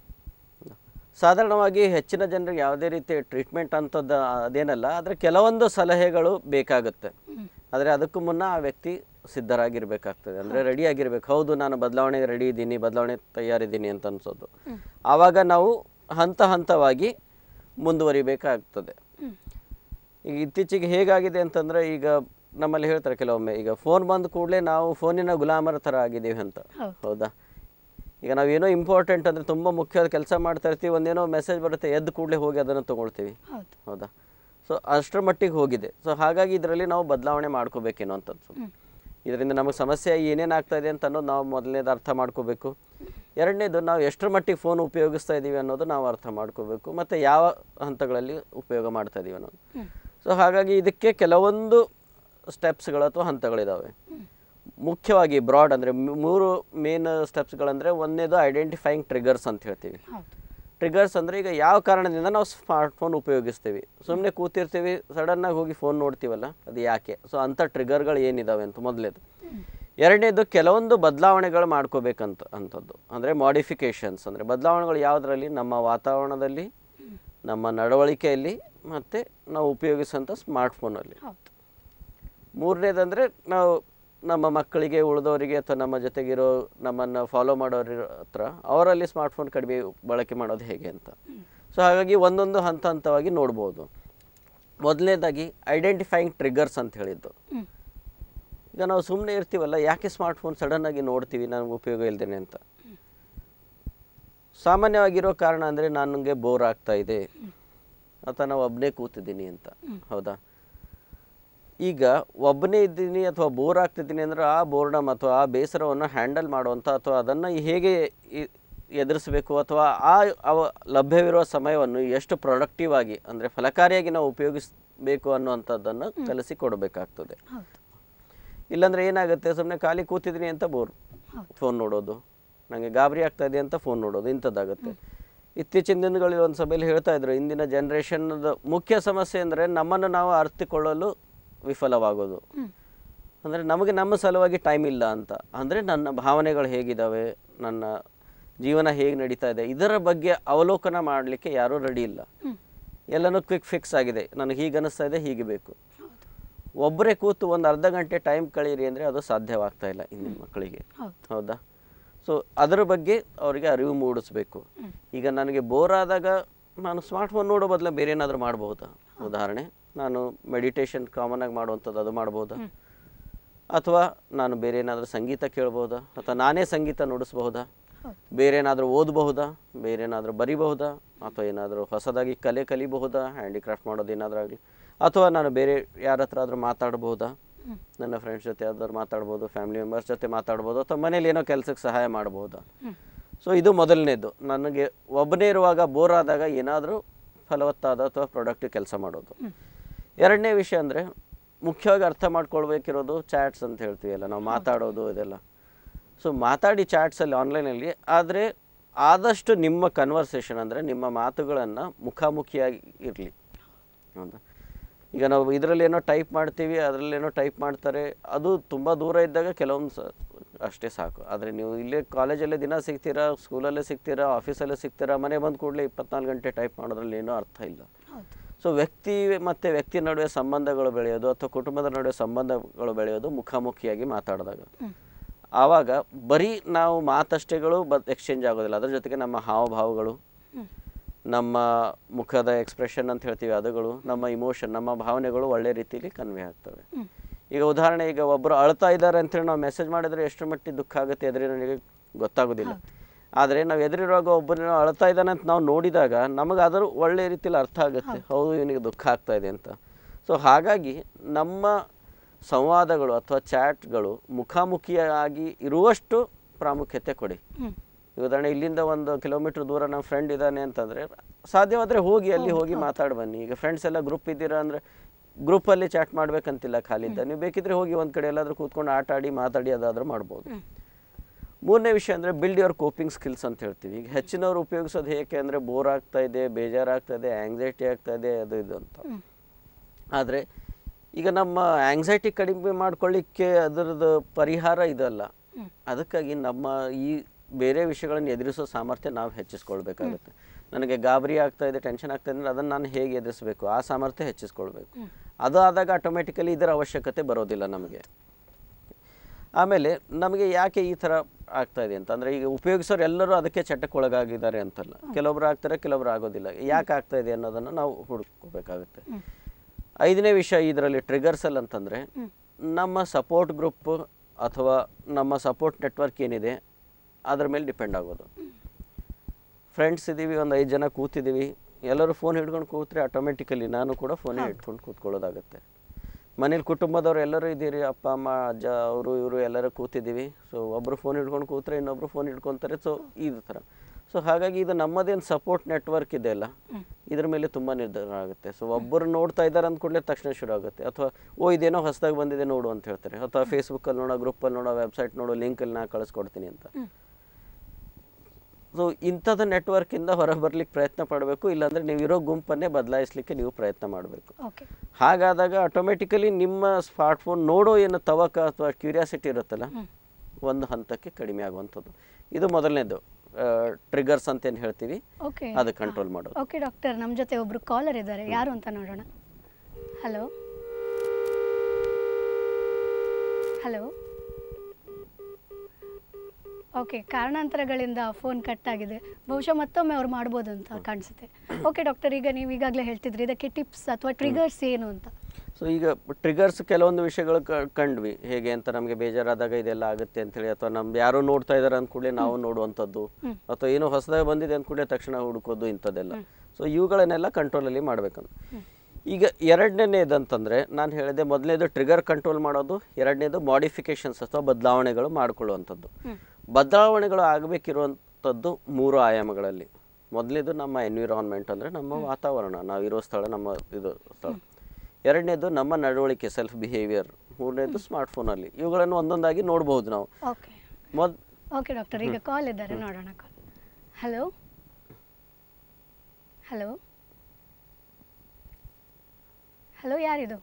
ಸಾಧಾರಣವಾಗಿ ಹೆಚ್ಚಿನ ಜನರಿಗೆ ಯಾವುದೇ ರೀತಿ ಟ್ರೀಟ್ಮೆಂಟ್ ಅಂಥದ್ದು ಅದೇನಲ್ಲ, ಆದರೆ ಕೆಲವೊಂದು ಸಲಹೆಗಳು ಬೇಕಾಗುತ್ತೆ. ಆದರೆ ಅದಕ್ಕೂ ಮುನ್ನ ಆ ವ್ಯಕ್ತಿ ಸಿದ್ಧರಾಗಿರ್ಬೇಕಾಗ್ತದೆ, ಅಂದರೆ ರೆಡಿ ಆಗಿರ್ಬೇಕು. ಹೌದು, ನಾನು ಬದಲಾವಣೆಗೆ ರೆಡಿ ಇದ್ದೀನಿ, ಬದಲಾವಣೆ ತಯಾರಿದ್ದೀನಿ ಅಂತ ಅನ್ಸೋದು. ಆವಾಗ ನಾವು ಹಂತ ಹಂತವಾಗಿ ಮುಂದುವರಿಬೇಕಾಗ್ತದೆ. ಈಗ ಇತ್ತೀಚೆಗೆ ಹೇಗಾಗಿದೆ ಅಂತಂದರೆ, ಈಗ ನಮ್ಮಲ್ಲಿ ಹೇಳ್ತಾರೆ ಕೆಲವೊಮ್ಮೆ, ಈಗ ಫೋನ್ ಬಂದ ಕೂಡಲೇ ನಾವು ಫೋನಿನ ಗುಲಾಮರ ಥರ ಆಗಿದ್ದೀವಿ ಅಂತ. ಹೌದಾ? ಈಗ ನಾವೇನೋ ಇಂಪಾರ್ಟೆಂಟ್ ಅಂದರೆ ತುಂಬ ಮುಖ್ಯವಾದ ಕೆಲಸ ಮಾಡ್ತಾ ಇರ್ತೀವಿ, ಒಂದೇನೋ ಮೆಸೇಜ್ ಬರುತ್ತೆ, ಎದ್ದು ಕೂಡಲೇ ಹೋಗಿ ಅದನ್ನು ತೊಗೊಳ್ತೀವಿ. ಹೌದಾ? ಸೊ ಅಷ್ಟರ ಮಟ್ಟಿಗೆ ಹೋಗಿದೆ. ಸೊ ಹಾಗಾಗಿ ಇದರಲ್ಲಿ ನಾವು ಬದಲಾವಣೆ ಮಾಡ್ಕೋಬೇಕೇನೋ ಅಂತದ್ದು. ಇದರಿಂದ ನಮಗೆ ಸಮಸ್ಯೆ ಏನೇನಾಗ್ತಾ ಇದೆ ಅಂತ ಅನ್ನೋದು ನಾವು ಮೊದಲನೇದು ಅರ್ಥ ಮಾಡ್ಕೋಬೇಕು. ಎರಡನೇದು, ನಾವು ಎಷ್ಟರ ಮಟ್ಟಿಗೆ ಫೋನ್ ಉಪಯೋಗಿಸ್ತಾ ಇದ್ದೀವಿ ಅನ್ನೋದು ನಾವು ಅರ್ಥ ಮಾಡ್ಕೋಬೇಕು, ಮತ್ತು ಯಾವ ಹಂತಗಳಲ್ಲಿ ಉಪಯೋಗ ಮಾಡ್ತಾ ಇದ್ದೀವಿ ಅನ್ನೋದು. ಸೊ ಹಾಗಾಗಿ ಇದಕ್ಕೆ ಕೆಲವೊಂದು ಸ್ಟೆಪ್ಸ್ಗಳು ಅಥವಾ ಹಂತಗಳಿದ್ದಾವೆ. ಮುಖ್ಯವಾಗಿ ಬ್ರಾಡ್ ಅಂದರೆ ಮೂರು ಮೇನ್ ಸ್ಟೆಪ್ಸ್ಗಳಂದರೆ, ಒಂದನೇದು ಐಡೆಂಟಿಫೈಯಿಂಗ್ ಟ್ರಿಗರ್ಸ್ ಅಂತ ಹೇಳ್ತೀವಿ. ಟ್ರಿಗರ್ಸ್ ಅಂದರೆ ಈಗ ಯಾವ ಕಾರಣದಿಂದ ನಾವು ಸ್ಮಾರ್ಟ್ಫೋನ್ ಉಪಯೋಗಿಸ್ತೀವಿ. ಸುಮ್ಮನೆ ಕೂತಿರ್ತೀವಿ, ಸಡನ್ನಾಗಿ ಹೋಗಿ ಫೋನ್ ನೋಡ್ತೀವಲ್ಲ, ಅದು ಯಾಕೆ? ಸೊ ಅಂಥ ಟ್ರಿಗರ್ಗಳು ಏನಿದ್ದಾವೆ ಅಂತ ಮೊದಲೇದು. ಎರಡನೇದು ಕೆಲವೊಂದು ಬದಲಾವಣೆಗಳು ಮಾಡ್ಕೋಬೇಕಂತ ಅಂಥದ್ದು ಅಂದರೆ ಮಾಡಿಫಿಕೇಷನ್ಸ್. ಅಂದರೆ ಬದಲಾವಣೆಗಳು ಯಾವುದರಲ್ಲಿ? ನಮ್ಮ ವಾತಾವರಣದಲ್ಲಿ, ನಮ್ಮ ನಡವಳಿಕೆಯಲ್ಲಿ, ಮತ್ತು ನಾವು ಉಪಯೋಗಿಸೋಂಥ ಸ್ಮಾರ್ಟ್ಫೋನಲ್ಲಿ. ಮೂರನೇದಂದರೆ ನಾವು ನಮ್ಮ ಮಕ್ಕಳಿಗೆ, ಉಳಿದವರಿಗೆ ಅಥವಾ ನಮ್ಮ ಜೊತೆಗಿರೋ ನಮ್ಮನ್ನು ಫಾಲೋ ಮಾಡೋರ ಹತ್ರ ಅವರಲ್ಲಿ ಸ್ಮಾರ್ಟ್ಫೋನ್ ಕಡಿಮೆ ಬಳಕೆ ಮಾಡೋದು ಹೇಗೆ ಅಂತ. ಸೊ ಹಾಗಾಗಿ ಒಂದೊಂದು ಹಂತ ಹಂತವಾಗಿ ನೋಡ್ಬೋದು. ಮೊದಲನೇದಾಗಿ ಐಡೆಂಟಿಫೈಯಿಂಗ್ ಟ್ರಿಗರ್ಸ್ ಅಂತ ಹೇಳಿದ್ದು. ಈಗ ನಾವು ಸುಮ್ಮನೆ ಇರ್ತೀವಲ್ಲ, ಯಾಕೆ ಸ್ಮಾರ್ಟ್ಫೋನ್ ಸಡನ್ನಾಗಿ ನೋಡ್ತೀವಿ ನನಗೆ ಉಪಯೋಗ ಇಲ್ದೇನೆ ಅಂತ? ಸಾಮಾನ್ಯವಾಗಿರೋ ಕಾರಣ ಅಂದರೆ ನನಗೆ ಬೋರ್ ಆಗ್ತಾ ಇದೆ ಅಥವಾ ನಾವು ಒಬ್ಬನೇ ಕೂತಿದ್ದೀನಿ ಅಂತ. ಹೌದಾ? ಈಗ ಒಬ್ಬನೇ ಇದ್ದೀನಿ ಅಥವಾ ಬೋರ್ ಆಗ್ತಿದ್ದೀನಿ ಅಂದರೆ ಆ ಬೋರ್ಡಮ್ ಅಥವಾ ಆ ಬೇಸರವನ್ನು ಹ್ಯಾಂಡಲ್ ಮಾಡುವಂಥ ಅಥವಾ ಅದನ್ನು ಹೇಗೆ ಎದುರಿಸಬೇಕು ಅಥವಾ ಆ ಅವ ಲಭ್ಯವಿರುವ ಸಮಯವನ್ನು ಎಷ್ಟು ಪ್ರೊಡಕ್ಟಿವ್ ಆಗಿ ಅಂದರೆ ಫಲಕಾರಿಯಾಗಿ ನಾವು ಉಪಯೋಗಿಸಬೇಕು ಅನ್ನುವಂಥದ್ದನ್ನು ಕಲಿಸಿ ಕೊಡಬೇಕಾಗ್ತದೆ. ಇಲ್ಲಾಂದರೆ ಏನಾಗುತ್ತೆ, ಸುಮ್ಮನೆ ಖಾಲಿ ಕೂತಿದ್ದೀನಿ ಅಂತ ಬೋರ್, ಫೋನ್ ನೋಡೋದು, ನನಗೆ ಗಾಬರಿ ಆಗ್ತಾ ಇದೆ ಅಂತ ಫೋನ್ ನೋಡೋದು, ಇಂಥದ್ದಾಗುತ್ತೆ. ಇತ್ತೀಚಿನ ದಿನಗಳಲ್ಲಿ ಒಂದು ಸಭೆಯಲ್ಲಿ ಹೇಳ್ತಾ ಇದ್ರು, ಇಂದಿನ ಜನ್ರೇಷನ್ದ ಮುಖ್ಯ ಸಮಸ್ಯೆ ಅಂದರೆ ನಮ್ಮನ್ನು ನಾವು ಅರ್ಥಿಕೊಳ್ಳಲು ವಿಫಲವಾಗೋದು. ಅಂದರೆ ನಮಗೆ ನಮ್ಮ ಸಲುವಾಗಿ ಟೈಮ್ ಇಲ್ಲ ಅಂತ. ಅಂದರೆ ನನ್ನ ಭಾವನೆಗಳು ಹೇಗಿದ್ದಾವೆ, ನನ್ನ ಜೀವನ ಹೇಗೆ ನಡೀತಾ ಇದೆ, ಇದರ ಬಗ್ಗೆ ಅವಲೋಕನ ಮಾಡಲಿಕ್ಕೆ ಯಾರೂ ರೆಡಿ ಇಲ್ಲ. ಎಲ್ಲನೂ ಕ್ವಿಕ್ ಫಿಕ್ಸ್ ಆಗಿದೆ, ನನಗೆ ಹೀಗೆ ಅನ್ನಿಸ್ತಾ ಇದೆ, ಹೀಗೆ ಬೇಕು. ಒಬ್ಬರೇ ಕೂತು ಒಂದು ಅರ್ಧ ಗಂಟೆ ಟೈಮ್ ಕಳೀರಿ ಅಂದರೆ ಅದು ಸಾಧ್ಯವಾಗ್ತಾ ಇಲ್ಲ ಇಂದಿನ ಮಕ್ಕಳಿಗೆ. ಹೌದಾ? ಸೊ ಅದರ ಬಗ್ಗೆ ಅವರಿಗೆ ಅರಿವು ಮೂಡಿಸ್ಬೇಕು. ಈಗ ನನಗೆ ಬೋರ್ ಆದಾಗ ನಾನು ಸ್ಮಾರ್ಟ್ಫೋನ್ ನೋಡೋ ಬದಲು ಬೇರೆ ಏನಾದರೂ ಮಾಡ್ಬೋದಾ? ಉದಾಹರಣೆ, ನಾನು ಮೆಡಿಟೇಷನ್ ಕಾಮನ್ ಆಗಿ ಮಾಡುವಂಥದ್ದು ಅದು ಮಾಡ್ಬೋದಾ? ಅಥವಾ ನಾನು ಬೇರೆ ಏನಾದರೂ ಸಂಗೀತ ಕೇಳ್ಬೋದಾ? ಅಥವಾ ನಾನೇ ಸಂಗೀತ ನುಡಿಸ್ಬಹುದಾ? ಬೇರೆ ಏನಾದರೂ ಓದಬಹುದಾ? ಬೇರೆ ಏನಾದರೂ ಬರಿಬಹುದಾ? ಅಥವಾ ಏನಾದರೂ ಹೊಸದಾಗಿ ಕಲೆ ಕಲಿಬಹುದಾ? ಹ್ಯಾಂಡಿಕ್ರಾಫ್ಟ್ ಮಾಡೋದು ಏನಾದರೂ ಆಗಲಿ. ಅಥವಾ ನಾನು ಬೇರೆ ಯಾರ ಹತ್ರ ಆದರೂ ಮಾತಾಡ್ಬೋದಾ? ನನ್ನ ಫ್ರೆಂಡ್ಸ್ ಜೊತೆ ಯಾವ್ದಾದ್ರು ಮಾತಾಡ್ಬೋದು, ಫ್ಯಾಮಿಲಿ ಮೆಂಬರ್ಸ್ ಜೊತೆ ಮಾತಾಡ್ಬೋದು, ಅಥವಾ ಮನೇಲಿ ಏನೋ ಕೆಲಸಕ್ಕೆ ಸಹಾಯ ಮಾಡ್ಬೋದಾ? ಸೊ ಇದು ಮೊದಲನೇದು. ನನಗೆ ಒಬ್ಬನೇ ಇರುವಾಗ ಬೋರ್ ಆದಾಗ ಏನಾದರೂ ಫಲವತ್ತಾದ ಅಥವಾ ಪ್ರೊಡಕ್ಟಿವ್ ಕೆಲಸ ಮಾಡೋದು. ಎರಡನೇ ವಿಷಯ ಅಂದರೆ ಮುಖ್ಯವಾಗಿ ಅರ್ಥ ಮಾಡ್ಕೊಳ್ಬೇಕಿರೋದು ಚಾಟ್ಸ್ ಅಂತ ಹೇಳ್ತೀವಲ್ಲ, ನಾವು ಮಾತಾಡೋದು ಇದೆಲ್ಲ. ಸೊ ಮಾತಾಡಿ ಚಾಟ್ಸಲ್ಲಿ ಆನ್ಲೈನಲ್ಲಿ, ಆದರೆ ಆದಷ್ಟು ನಿಮ್ಮ ಕನ್ವರ್ಸೇಷನ್ ಅಂದರೆ ನಿಮ್ಮ ಮಾತುಗಳನ್ನು ಮುಖಾಮುಖಿಯಾಗಿ ಇರಲಿ. ಹೌದಾ? ಈಗ ನಾವು ಇದರಲ್ಲಿ ಏನೋ ಟೈಪ್ ಮಾಡ್ತೀವಿ, ಅದರಲ್ಲೇನೋ ಟೈಪ್ ಮಾಡ್ತಾರೆ, ಅದು ತುಂಬ ದೂರ ಇದ್ದಾಗ ಕೆಲವೊಂದು ಸ ಅಷ್ಟೇ ಸಾಕು. ಆದರೆ ನೀವು ಇಲ್ಲೇ ಕಾಲೇಜಲ್ಲೇ ದಿನ ಸಿಗ್ತೀರಾ, ಸ್ಕೂಲಲ್ಲೇ ಸಿಗ್ತೀರಾ, ಆಫೀಸಲ್ಲೇ ಸಿಗ್ತೀರಾ, ಮನೆ ಬಂದ ಕೂಡಲೇ ಇಪ್ಪತ್ನಾಲ್ಕು ಗಂಟೆ ಟೈಪ್ ಮಾಡೋದ್ರಲ್ಲಿ ಏನೂ ಅರ್ಥ ಇಲ್ಲ. ಸೊ ವ್ಯಕ್ತಿ ಮತ್ತು ವ್ಯಕ್ತಿ ನಡುವೆ ಸಂಬಂಧಗಳು ಬೆಳೆಯೋದು ಅಥವಾ ಕುಟುಂಬದ ನಡುವೆ ಸಂಬಂಧಗಳು ಬೆಳೆಯೋದು ಮುಖಾಮುಖಿಯಾಗಿ ಮಾತಾಡಿದಾಗ. ಆವಾಗ ಬರೀ ನಾವು ಮಾತಷ್ಟೇಗಳು ಬ ಎಕ್ಸ್ಚೇಂಜ್ ಆಗೋದಿಲ್ಲ, ಅದ್ರ ಜೊತೆಗೆ ನಮ್ಮ ಹಾವಭಾವಗಳು, ನಮ್ಮ ಮುಖದ ಎಕ್ಸ್ಪ್ರೆಷನ್ ಅಂತ ಹೇಳ್ತೀವಿ ಅದುಗಳು, ನಮ್ಮ ಇಮೋಷನ್, ನಮ್ಮ ಭಾವನೆಗಳು ಒಳ್ಳೆ ರೀತಿಯಲ್ಲಿ ಕನ್ವೆ ಆಗ್ತವೆ. ಈಗ ಉದಾಹರಣೆ, ಈಗ ಒಬ್ಬರು ಅಳ್ತಾ ಇದ್ದಾರೆ ಅಂತೇಳಿ ನಾವು ಮೆಸೇಜ್ ಮಾಡಿದರೆ ಎಷ್ಟು ಮಟ್ಟಿಗೆ ದುಃಖ ಆಗುತ್ತೆ ಎದುರಿನವನಿಗೆ ಗೊತ್ತಾಗೋದಿಲ್ಲ. ಆದರೆ ನಾವು ಎದುರಿರುವಾಗ ಒಬ್ಬರನ್ನ ಅಳ್ತಾ ಇದ್ದಾನೆ ಅಂತ ನಾವು ನೋಡಿದಾಗ ನಮಗೆ ಅದರ ಒಳ್ಳೆ ರೀತಿಯಲ್ಲಿ ಅರ್ಥ ಆಗುತ್ತೆ, ಹೌದು ಇವನಿಗೆ ದುಃಖ ಆಗ್ತಾ ಇದೆ ಅಂತ. ಸೊ ಹಾಗಾಗಿ ನಮ್ಮ ಸಂವಾದಗಳು ಅಥವಾ ಚಾಟ್ಗಳು ಮುಖಾಮುಖಿಯಾಗಿ ಇರುವಷ್ಟು ಪ್ರಾಮುಖ್ಯತೆ ಕೊಡಿ. ಉದಾಹರಣೆ, ಇಲ್ಲಿಂದ ಒಂದು ಕಿಲೋಮೀಟ್ರ್ ದೂರ ನಮ್ಮ ಫ್ರೆಂಡ್ ಇದ್ದಾನೆ ಅಂತಂದರೆ ಸಾಧ್ಯವಾದರೆ ಹೋಗಿ ಅಲ್ಲಿ ಹೋಗಿ ಮಾತಾಡಿ ಬನ್ನಿ. ಈಗ ಫ್ರೆಂಡ್ಸ್ ಎಲ್ಲ ಗ್ರೂಪ್ ಇದ್ದೀರಾ ಅಂದರೆ ಗ್ರೂಪಲ್ಲಿ ಚಾಟ್ ಮಾಡಬೇಕಂತಿಲ್ಲ, ಖಾಲಿದ್ದ ನೀವು ಬೇಕಿದ್ರೆ ಹೋಗಿ ಒಂದು ಕಡೆ ಎಲ್ಲಾದರೂ ಕೂತ್ಕೊಂಡು ಆಟ ಆಡಿ ಮಾತಾಡಿ ಅದಾದರೂ ಮಾಡ್ಬೋದು. ಮೂರನೇ ವಿಷಯ ಅಂದರೆ ಬಿಲ್ಡ್ ಯುವರ್ ಕೋಪಿಂಗ್ ಸ್ಕಿಲ್ಸ್ ಅಂತ ಹೇಳ್ತೀವಿ. ಈಗ ಹೆಚ್ಚಿನವರು ಉಪಯೋಗಿಸೋದು ಹೇಗೆ ಅಂದರೆ ಬೋರ್ ಆಗ್ತಾ ಇದೆ, ಬೇಜಾರಾಗ್ತಾ ಇದೆ, ಆ್ಯಂಗ್ಸೈಟಿ ಆಗ್ತಾ ಇದೆ, ಅದು ಇದು ಅಂತ. ಆದರೆ ಈಗ ನಮ್ಮ ಆ್ಯಂಗ್ಸೈಟಿ ಕಡಿಮೆ ಮಾಡ್ಕೊಳ್ಳಿಕ್ಕೆ ಅದರದ್ದು ಪರಿಹಾರ ಇದಲ್ಲ. ಅದಕ್ಕಾಗಿ ನಮ್ಮ ಈ ಬೇರೆ ವಿಷಯಗಳನ್ನು ಎದುರಿಸೋ ಸಾಮರ್ಥ್ಯ ನಾವು ಹೆಚ್ಚಿಸ್ಕೊಳ್ಬೇಕಾಗುತ್ತೆ. ನನಗೆ ಗಾಬರಿ ಆಗ್ತಾ ಇದೆ, ಟೆನ್ಷನ್ ಆಗ್ತಾ ಇದೆ ಅಂದರೆ ಅದನ್ನು ನಾನು ಹೇಗೆ ಎದುರಿಸಬೇಕು, ಆ ಸಾಮರ್ಥ್ಯ ಹೆಚ್ಚಿಸ್ಕೊಳ್ಬೇಕು. ಅದು ಆದಾಗ ಆಟೋಮೆಟಿಕಲಿ ಇದರ ಅವಶ್ಯಕತೆ ಬರೋದಿಲ್ಲ ನಮಗೆ. ಆಮೇಲೆ ನಮಗೆ ಯಾಕೆ ಈ ಥರ ಆಗ್ತಾ ಇದೆ ಅಂತಂದರೆ, ಈಗ ಉಪಯೋಗಿಸೋರು ಎಲ್ಲರೂ ಅದಕ್ಕೆ ಚಟಕ್ಕೆ ಒಳಗಾಗಿದ್ದಾರೆ ಅಂತಲ್ಲ, ಕೆಲವೊಬ್ರು ಆಗ್ತಾರೆ, ಕೆಲವೊಬ್ರು ಆಗೋದಿಲ್ಲ. ಯಾಕೆ ಆಗ್ತಾ ಇದೆ ಅನ್ನೋದನ್ನು ನಾವು ಹುಡುಕೋಬೇಕಾಗುತ್ತೆ. ಐದನೇ ವಿಷಯ ಇದರಲ್ಲಿ ಟ್ರಿಗರ್ಸಲ್ಲಿ ಅಂತಂದರೆ, ನಮ್ಮ ಸಪೋರ್ಟ್ ಗ್ರೂಪ್ ಅಥವಾ ನಮ್ಮ ಸಪೋರ್ಟ್ ನೆಟ್ವರ್ಕ್ ಏನಿದೆ ಅದ್ರ ಮೇಲೆ ಡಿಪೆಂಡ್ ಆಗೋದು. ಫ್ರೆಂಡ್ಸ್ ಇದ್ದೀವಿ, ಒಂದು ಐದು ಜನ ಕೂತಿದ್ದೀವಿ, ಎಲ್ಲರೂ ಫೋನ್ ಹಿಡ್ಕೊಂಡು ಕೂತ್ರೆ ಆಟೋಮೆಟಿಕಲಿ ನಾನು ಕೂಡ ಫೋನೇ ಹಿಡ್ಕೊಂಡು ಕೂತ್ಕೊಳ್ಳೋದಾಗುತ್ತೆ. ಮನೇಲಿ ಕುಟುಂಬದವ್ರು ಎಲ್ಲರೂ ಇದ್ದೀರಿ, ಅಪ್ಪ ಅಮ್ಮ ಅಜ್ಜ ಅವರು ಇವರು ಎಲ್ಲರೂ ಕೂತಿದ್ದೀವಿ. ಸೊ ಒಬ್ಬರು ಫೋನ್ ಹಿಡ್ಕೊಂಡು ಕೂತ್ರೆ ಇನ್ನೊಬ್ಬರು ಫೋನ್ ಹಿಡ್ಕೊತಾರೆ. ಸೊ ಇದು ಥರ. ಸೊ ಹಾಗಾಗಿ ಇದು ನಮ್ಮದೇನು ಸಪೋರ್ಟ್ ನೆಟ್ವರ್ಕ್ ಇದೆ ಅಲ್ಲ, ಇದ್ರ ಮೇಲೆ ತುಂಬ ನಿರ್ಧಾರ ಆಗುತ್ತೆ. ಸೊ ಒಬ್ಬರು ನೋಡ್ತಾ ಇದ್ದಾರೆ ಅಂದ್ಕೊಂಡ್ರೆ ತಕ್ಷಣ ಶುರು ಆಗುತ್ತೆ. ಅಥವಾ ಓ ಇದೇನೋ ಹೊಸದಾಗಿ ಬಂದಿದೆ ನೋಡು ಅಂತ ಹೇಳ್ತಾರೆ, ಅಥವಾ ಫೇಸ್ಬುಕ್ಕಲ್ಲಿ ನೋಡೋ, ಗ್ರೂಪಲ್ಲಿ ನೋಡೋ, ವೆಬ್ಸೈಟ್ ನೋಡೋ, ಲಿಂಕಲ್ಲಿ ನಾ ಕಳಿಸ್ಕೊಡ್ತೀನಿ ಅಂತ. ಸೊ ಇಂಥದ್ದು ನೆಟ್ವರ್ಕಿಂದ ಹೊರ ಬರ್ಲಿಕ್ಕೆ ಪ್ರಯತ್ನ ಪಡಬೇಕು, ಇಲ್ಲಾಂದರೆ ನೀವು ಇರೋ ಗುಂಪನ್ನೇ ಬದಲಾಯಿಸಲಿಕ್ಕೆ ನೀವು ಪ್ರಯತ್ನ ಮಾಡಬೇಕು. ಹಾಗಾದಾಗ ಆಟೋಮೆಟಿಕಲಿ ನಿಮ್ಮ ಸ್ಮಾರ್ಟ್ಫೋನ್ ನೋಡೋ ಏನು ತವಕ ಅಥವಾ ಕ್ಯೂರಿಯಾಸಿಟಿ ಇರುತ್ತಲ್ಲ ಒಂದು ಹಂತಕ್ಕೆ ಕಡಿಮೆ ಆಗುವಂಥದ್ದು. ಇದು ಮೊದಲನೇದು ಟ್ರಿಗರ್ಸ್ ಅಂತ ಏನು ಹೇಳ್ತೀವಿ, ಅದು ಕಂಟ್ರೋಲ್ ಮಾಡೋದು. ಓಕೆ ಡಾಕ್ಟರ್, ನಮ್ಮ ಜೊತೆ ಒಬ್ರು ಕಾಲರ್ ಇದ್ದಾರೆ, ಯಾರು ಅಂತ ನೋಡೋಣ. ಹಲೋ ಹಲೋ ಓಕೆ, ಕಾರಣಾಂತರಗಳಿಂದ ಫೋನ್ ಕಟ್ ಆಗಿದೆ, ಬಹುಶಃ ಮತ್ತೊಮ್ಮೆ ಅವ್ರು ಮಾಡ್ಬೋದು ಅಂತ ಕಾಣಿಸುತ್ತೆ. ಓಕೆ ಡಾಕ್ಟರ್, ಈಗ ನೀವು ಈಗಾಗಲೇ ಹೇಳ್ತಿದ್ರಿ ಇದಕ್ಕೆ ಟಿಪ್ಸ್ ಅಥವಾ ಟ್ರಿಗರ್ಸ್ ಏನು ಅಂತ. ಸೊ ಈಗ ಟ್ರಿಗರ್ಸ್ ಕೆಲವೊಂದು ವಿಷಯಗಳು ಕಂಡ್ವಿ ಹೇಗೆ ಅಂತ, ನಮಗೆ ಬೇಜಾರಾದಾಗ ಇದೆಲ್ಲ ಆಗುತ್ತೆ ಅಂತೇಳಿ, ಅಥವಾ ನಮ್ದು ಯಾರೋ ನೋಡ್ತಾ ಇದ್ದಾರೆ ಅಂದ್ಕೂಡಲೇ ನಾವು ನೋಡುವಂಥದ್ದು, ಅಥವಾ ಏನೋ ಹೊಸದಾಗಿ ಬಂದಿದೆ ಅಂದ್ಕೂಡಲೇ ತಕ್ಷಣ ಹುಡುಕೋದು, ಇಂಥದ್ದೆಲ್ಲ. ಸೊ ಇವುಗಳನ್ನೆಲ್ಲ ಕಂಟ್ರೋಲಲ್ಲಿ ಮಾಡಬೇಕಂತ. ಈಗ ಎರಡನೇದಂತಂದರೆ ನಾನು ಹೇಳಿದೆ, ಮೊದಲನೇದು ಟ್ರಿಗರ್ ಕಂಟ್ರೋಲ್ ಮಾಡೋದು, ಎರಡನೇದು ಮಾಡಿಫಿಕೇಶನ್ಸ್ ಅಥವಾ ಬದಲಾವಣೆಗಳು ಮಾಡಿಕೊಳ್ಳುವಂಥದ್ದು. ಬದಲಾವಣೆಗಳು ಆಗಬೇಕಿರುವಂಥದ್ದು ಮೂರು ಆಯಾಮಗಳಲ್ಲಿ. ಮೊದಲನೇದು ನಮ್ಮ ಎನ್ವಿರಾನ್ಮೆಂಟ್, ಅಂದರೆ ನಮ್ಮ ವಾತಾವರಣ, ನಾವಿರೋ ಸ್ಥಳ, ನಮ್ಮ ಇದು ಸ್ಥಳ. ಎರಡನೇದು ನಮ್ಮ ನಡವಳಿಕೆ, ಸೆಲ್ಫ್ ಬಿಹೇವಿಯರ್. ಮೂರನೇದು ಸ್ಮಾರ್ಟ್ಫೋನಲ್ಲಿ. ಇವುಗಳನ್ನು ಒಂದೊಂದಾಗಿ ನೋಡ್ಬೋದು ನಾವು. ಮೊದ್ ಓಕೆ ಡಾಕ್ಟರ್, ಈಗ ಕಾಲ್ ಇದ್ದಾರೆ, ನೋಡೋಣ ಕಾಲ್. ಹಲೋ ಹಲೋ ಹಲೋ ಯಾರಿದು?